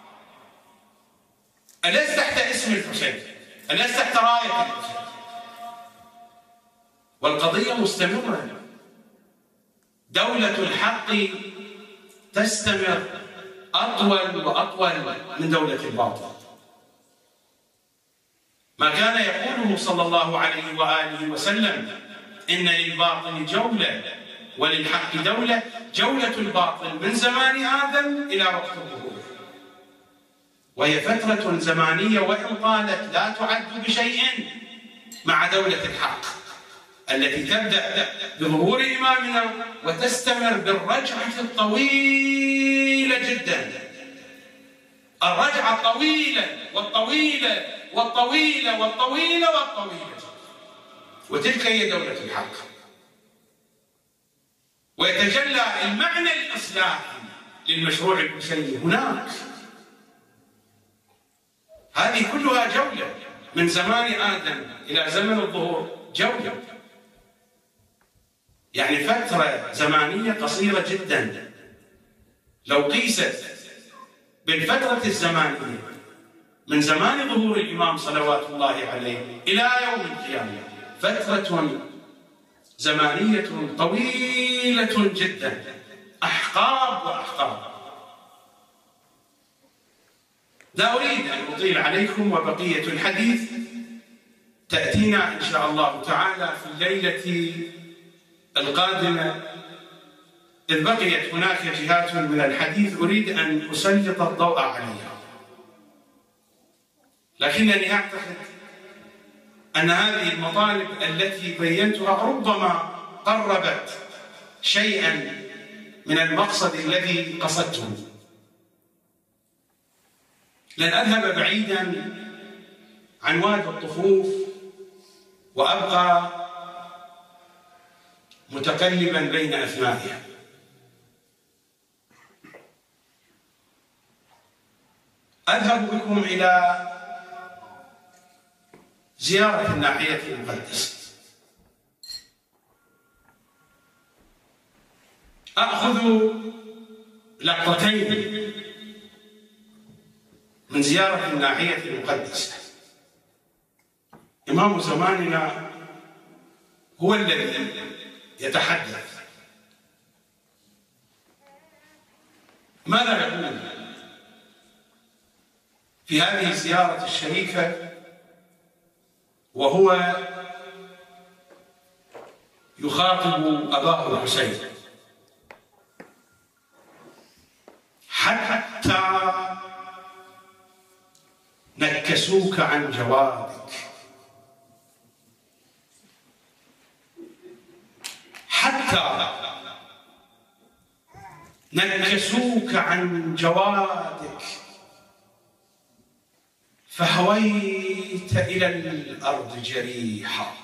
أليس تحت اسم الحسين؟ أليس تحت راية الحسين؟ والقضية مستمرة. دولة الحق تستمر أطول وأطول من دولة الباطل. ما كان يقوله صلى الله عليه وآله وسلم: إن للباطل جولة وللحق دولة، جولة الباطل من زمان آدم إلى وقت الظهور، وهي فترة زمانية وإن طالت لا تعد بشيء مع دولة الحق التي تبدأ بظهور إمامنا وتستمر بالرجعة الطويلة جدا، الرجعة الطويلة والطويلة والطويلة والطويلة والطويلة، وتلك هي دولة الحق. ويتجلى المعنى الإصلاحي للمشروع الحسيني هناك. هذه كلها جولة من زمان آدم إلى زمن الظهور، جولة يعني فترة زمانية قصيرة جدا. لو قيست بالفترة الزمانية من زمان ظهور الإمام صلوات الله عليه إلى يوم القيامة، فترة زمانية طويلة جدا، أحقاب وأحقاب. لا أريد أن أطيل عليكم، وبقية الحديث تأتينا إن شاء الله تعالى في الليلة القادمة، إذ بقيت هناك جهات من الحديث أريد أن أسلط الضوء عليها، لكنني أعتقد أن هذه المطالب التي بينتها ربما قربت شيئا من المقصد الذي قصدته. لن أذهب بعيدا عن وادي الطفوف وأبقى متقلبا بين أثنائها. أذهب بكم إلى زيارة الناحية المقدسة. أخذ لقطتين من زيارة الناحية المقدسة. إمام زماننا هو الذي يتحدث. ماذا يقول في هذه الزيارة الشريفة وهو يخاطب أباه الحسين؟ حتى نكسوك عن جوادك، حتى نكسوك عن جوادك، فهويت إلى الأرض جريحا،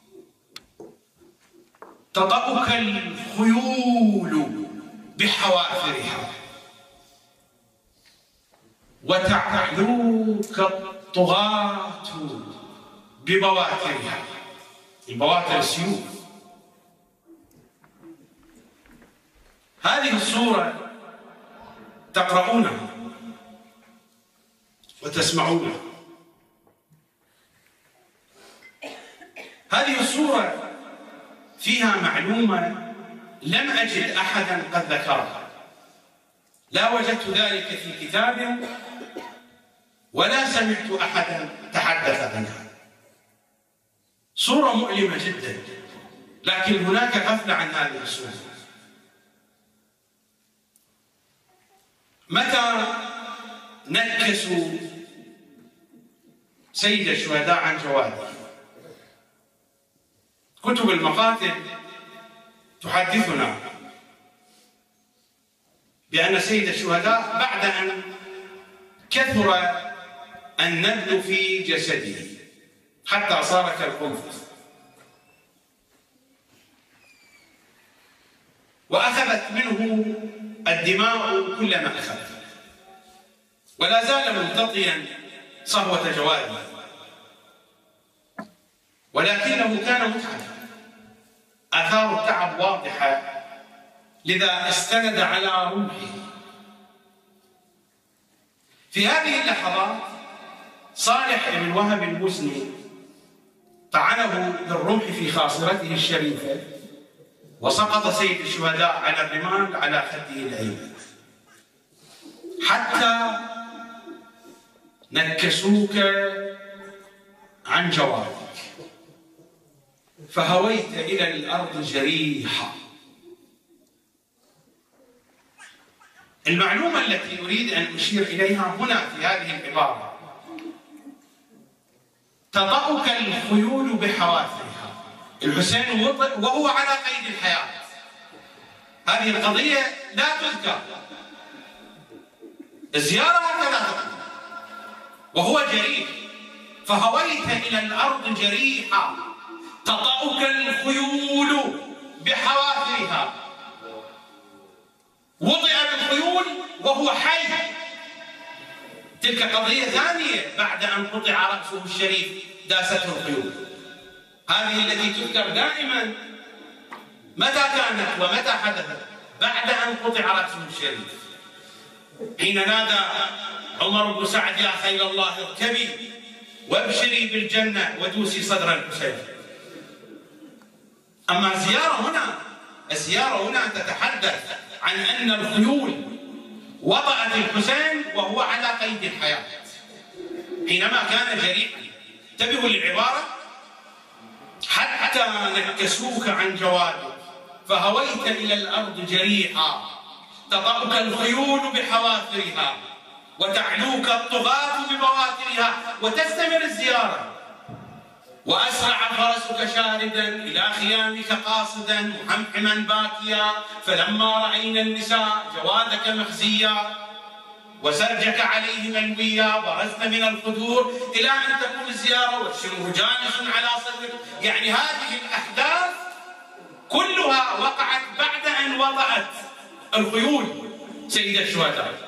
تطأك الخيول بحوافرها، وتعلوك الطغاة ببواترها، البواتر السيوف. هذه الصورة تقرؤونها وتسمعونها. هذه الصورة فيها معلومة لم أجد أحدا قد ذكرها، لا وجدت ذلك في كتاب ولا سمعت أحدا تحدث عنها. صورة مؤلمة جدا، لكن هناك غفلة عن هذه الصورة. متى نكسوا سيد الشهداء عن جواده؟ كتب المقاتل تحدثنا بأن سيد الشهداء بعد أن كثر النبل في جسده حتى صار كالقنفذ وأخذت منه الدماء كل ما أخذت، ولا زال ممتطيا صهوة جواده، ولكنه كان متعبا، آثار التعب واضحة، لذا استند على رمحه. في هذه اللحظات صالح بن وهب المزني طعنه بالرمح في خاصرته الشريفة، وسقط سيد الشهداء على الرمال على خده الأيمن، حتى نكسوك عن جوادك، فهويت إلى الأرض جريحا. المعلومة التي أريد أن أشير إليها هنا في هذه العبارة: تطأك الخيول بحوافرها. الحسين وهو على قيد الحياة، هذه القضية لا تذكر، الزيارة هكذا تقول، وهو جريح، فهويت إلى الأرض جريحا، تطأك الخيول بحوافرها، وطئ بالخيول وهو حي، تلك قضية ثانية. بعد أن قطع رأسه الشريف داسته الخيول. هذه التي تذكر دائما متى كانت ومتى حدثت؟ بعد أن قطع رأسه الشريف، حين نادى عمر بن سعد: يا خيل الله اركبي وابشري بالجنة ودوسي صدر الحسين. أما الزيارة هنا، الزيارة هنا تتحدث عن أن الخيول وطأت الحسين وهو على قيد الحياة حينما كان جريحا. انتبهوا للعبارة: حتى نكسوك عن جوادك فهويت إلى الأرض جريحا تطأك الخيول بحوافرها وتعلوك الطغاة ببواترها. وتستمر الزيارة: وأسرع فرسك شاردا إلى خيامك قاصدا محمحما باكيا فلما رأينا النساء جوادك مخزيا وسرجك عليه ملويا برزت من الخدور، إلى أن تكون الزيارة والشمر جانس على صدرك. يعني هذه الأحداث كلها وقعت بعد أن وضعت الخيول سيد الشهداء.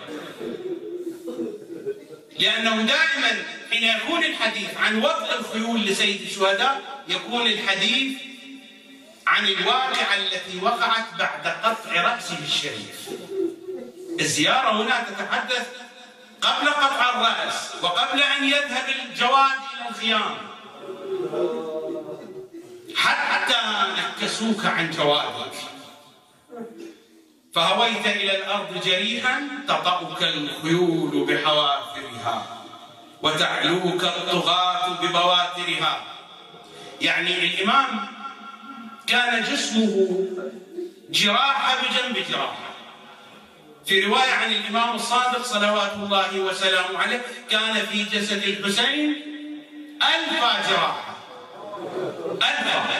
لأنه دائما حين يكون الحديث عن وضع الخيول لسيد الشهداء يكون الحديث عن الواقعة التي وقعت بعد قطع رأسه الشريف. الزيارة هنا تتحدث قبل قطع الرأس وقبل أن يذهب الجواد إلى الخيام. حتى نكسوك عن جوادك فهويت إلى الأرض جريحا تطأك الخيول بحوافرها وتعلوك الطغاة ببواترها. يعني الإمام كان جسمه جراحة بجنب جراحة. في رواية عن الإمام الصادق صلوات الله وسلامه عليه: كان في جسد الحسين ألف جراحة. ألف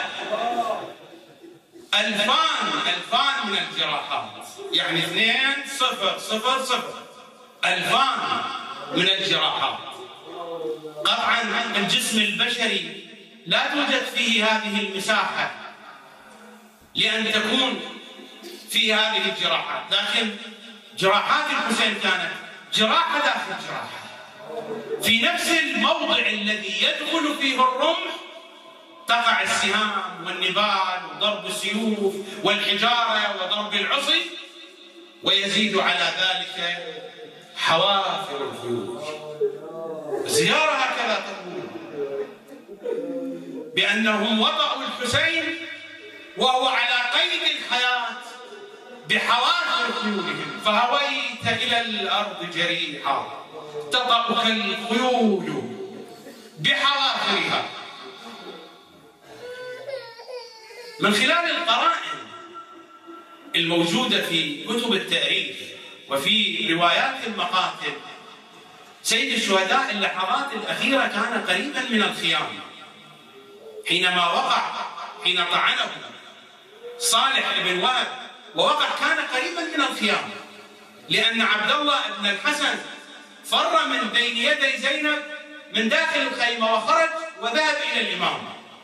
ألفان ألفان من الجراحات، يعني اثنين صفر صفر صفر ألفان من الجراحات. قطعا الجسم البشري لا توجد فيه هذه المساحة لأن تكون في هذه الجراحات، لكن جراحات الحسين كانت جراحة داخل جراحة. في نفس الموضع الذي يدخل فيه الرمح تقع السهام والنبال وضرب السيوف والحجارة وضرب العصي، ويزيد على ذلك حوافر الخيول. الزيارة هكذا تقول بأنهم وطأوا الحسين وهو على قيد الحياة بحوافر خيولهم فهويت إلى الأرض جريحا تطأك الخيول بحوافرها. من خلال القرائن الموجودة في كتب التاريخ وفي روايات المقاتل، سيد الشهداء اللحظات الأخيرة كان قريبا من الخيام حينما وقع، حين طعنه صالح بن وهب ووقع كان قريبا من الخيام، لأن عبد الله بن الحسن فر من بين يدي زينب من داخل الخيمة وخرج وذهب إلى الإمام.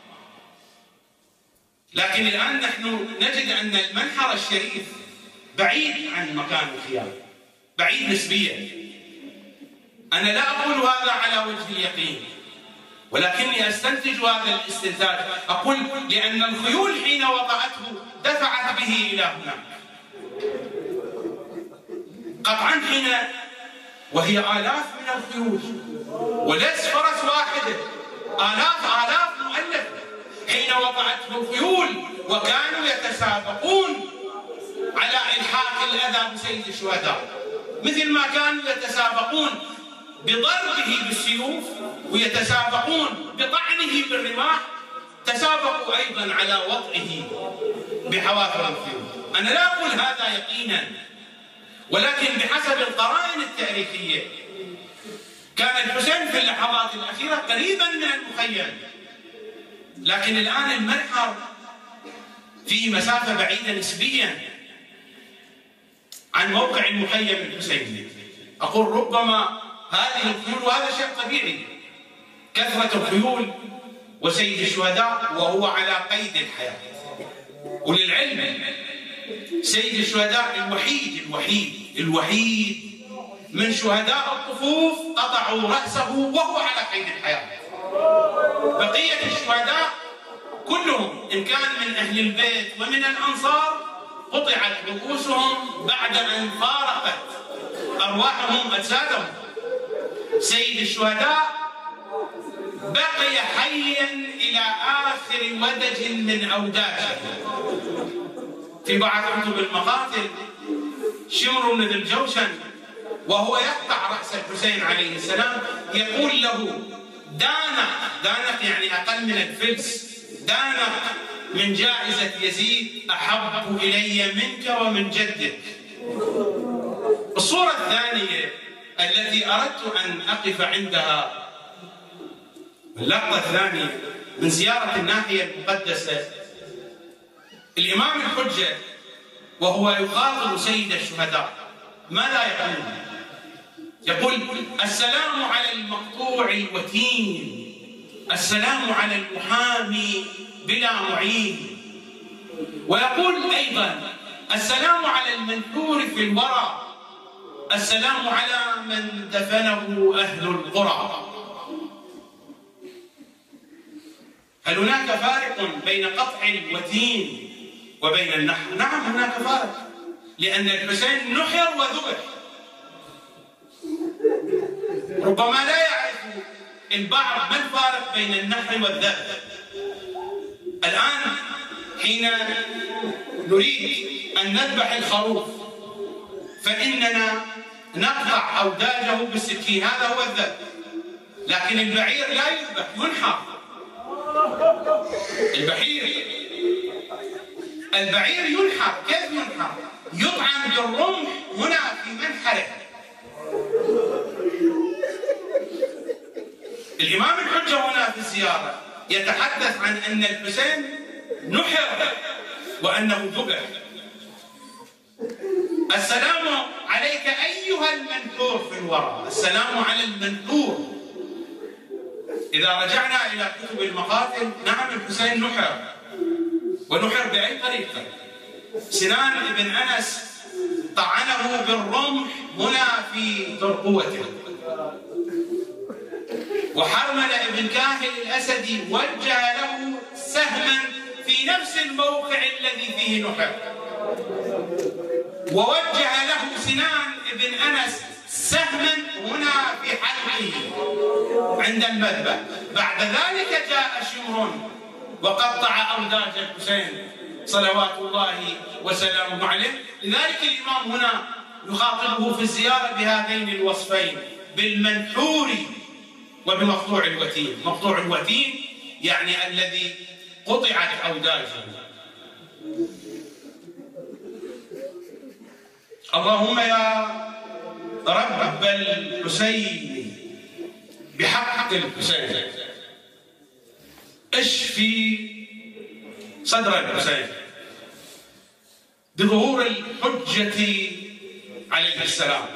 لكن الآن نحن نجد أن المنحر الشريف بعيد عن مكان الخيام، بعيد نسبيا. أنا لا أقول هذا على وجه اليقين، ولكني أستنتج هذا الاستنتاج. أقول لأن الخيول حين وطأته دفعت به إلى هناك قطعا، حين وهي آلاف من الخيول وليس فرس واحدة، آلاف آلاف مؤلفة حين وطأته الخيول وكانوا يتسابقون على إلحاق الأذى بسيد الشهداء، مثل ما كانوا يتسابقون بضربه بالسيوف ويتسابقون بطعنه بالرماح، تسابقوا أيضا على وطئه بحوافر الخيول. أنا لا أقول هذا يقينا، ولكن بحسب القرائن التاريخية كان الحسين في اللحظات الأخيرة قريبا من المخيم، لكن الآن المنحر في مسافة بعيدة نسبيا عن موقع المخيم الحسيني. أقول ربما هذه الخيول، وهذا شيء طبيعي، كثرة الخيول وسيد الشهداء وهو على قيد الحياة. وللعلم سيد الشهداء الوحيد الوحيد الوحيد من شهداء الطفوف قطعوا رأسه وهو على قيد الحياة. بقية الشهداء كلهم إن كان من أهل البيت ومن الأنصار قطعت رؤوسهم بعد أن فارقت أرواحهم أجسادهم. سيد الشهداء بقي حيا إلى آخر ودج من أوداجه. في بعض كتب المقاتل شمر بن ذي الجوشن وهو يقطع رأس الحسين عليه السلام يقول له: دانق دانق يعني أقل من الفلس، دانق من جائزة يزيد أحب إلي منك ومن جدك. الصورة الثانية التي أردت أن أقف عندها، اللقطة الثانية من زيارة الناحية المقدسة، الإمام الحجة وهو يخاطب سيد الشهداء ماذا يقول؟ يقول: السلام على المقطوع الوتين، السلام على المحامي بلا معين. ويقول أيضا: السلام على المنثور في الورى، السلام على من دفنه أهل القرى. هل هناك فارق بين قطع الوتين وبين النحر؟ نعم هناك فارق، لأن الحسين نحر وذبح. ربما لا يعرف البعض ما الفارق بين النحر والذبح. الآن حين نريد أن نذبح الخروف فإننا نقطع أوداجه بالسكين، هذا هو الذبح. لكن البعير لا يذبح، ينحر. البعير البعير ينحر. كيف ينحر؟ يطعن بالرمح هنا في منحره. الإمام الحجة هنا في الزيارة يتحدث عن أن الحسين نحر وأنه ذبح. السلام عليك أيها المنثور في الورى، السلام على المنثور. إذا رجعنا إلى كتب المقاتل، نعم الحسين نحر، ونحر بأي طريقة؟ سنان بن أنس طعنه بالرمح هنا في ترقوته، وحرملة بن كاهل الأسدي وجه له سهما في نفس الموقع الذي فيه نحر، ووجه له سنان بن أنس سهما هنا في حلقه عند المذبح. بعد ذلك جاء شمر وقطع أوداج الحسين صلوات الله وسلامه عليه. لذلك الإمام هنا يخاطبه في الزيارة بهذين الوصفين، بالمنحور وبمقطوع الوتين. مقطوع الوتين يعني الذي قطعت أوداجه. اللهم يا رب الحسين بحق الحسين اشفي صدر الحسين بظهور الحجة عليه السلام.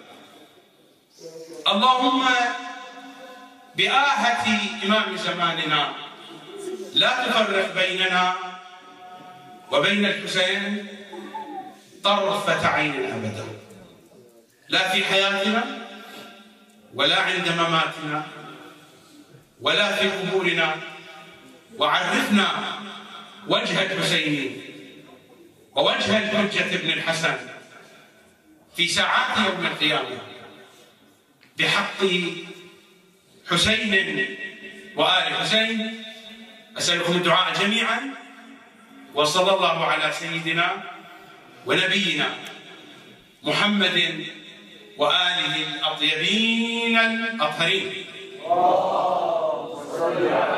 اللهم بآهة إمام زماننا لا تفرق بيننا وبين الحسين طرفة عين أبدا، لا في حياتنا ولا عند مماتنا ولا في قبورنا. وعرفنا وجه الحسين ووجه الحجة بن الحسن في ساعات يوم القيامة بحق حسين وآل حسين. أسألكم الدعاء جميعا، وصلى الله على سيدنا ونبينا محمد وآله الأطيبين الأطهرين.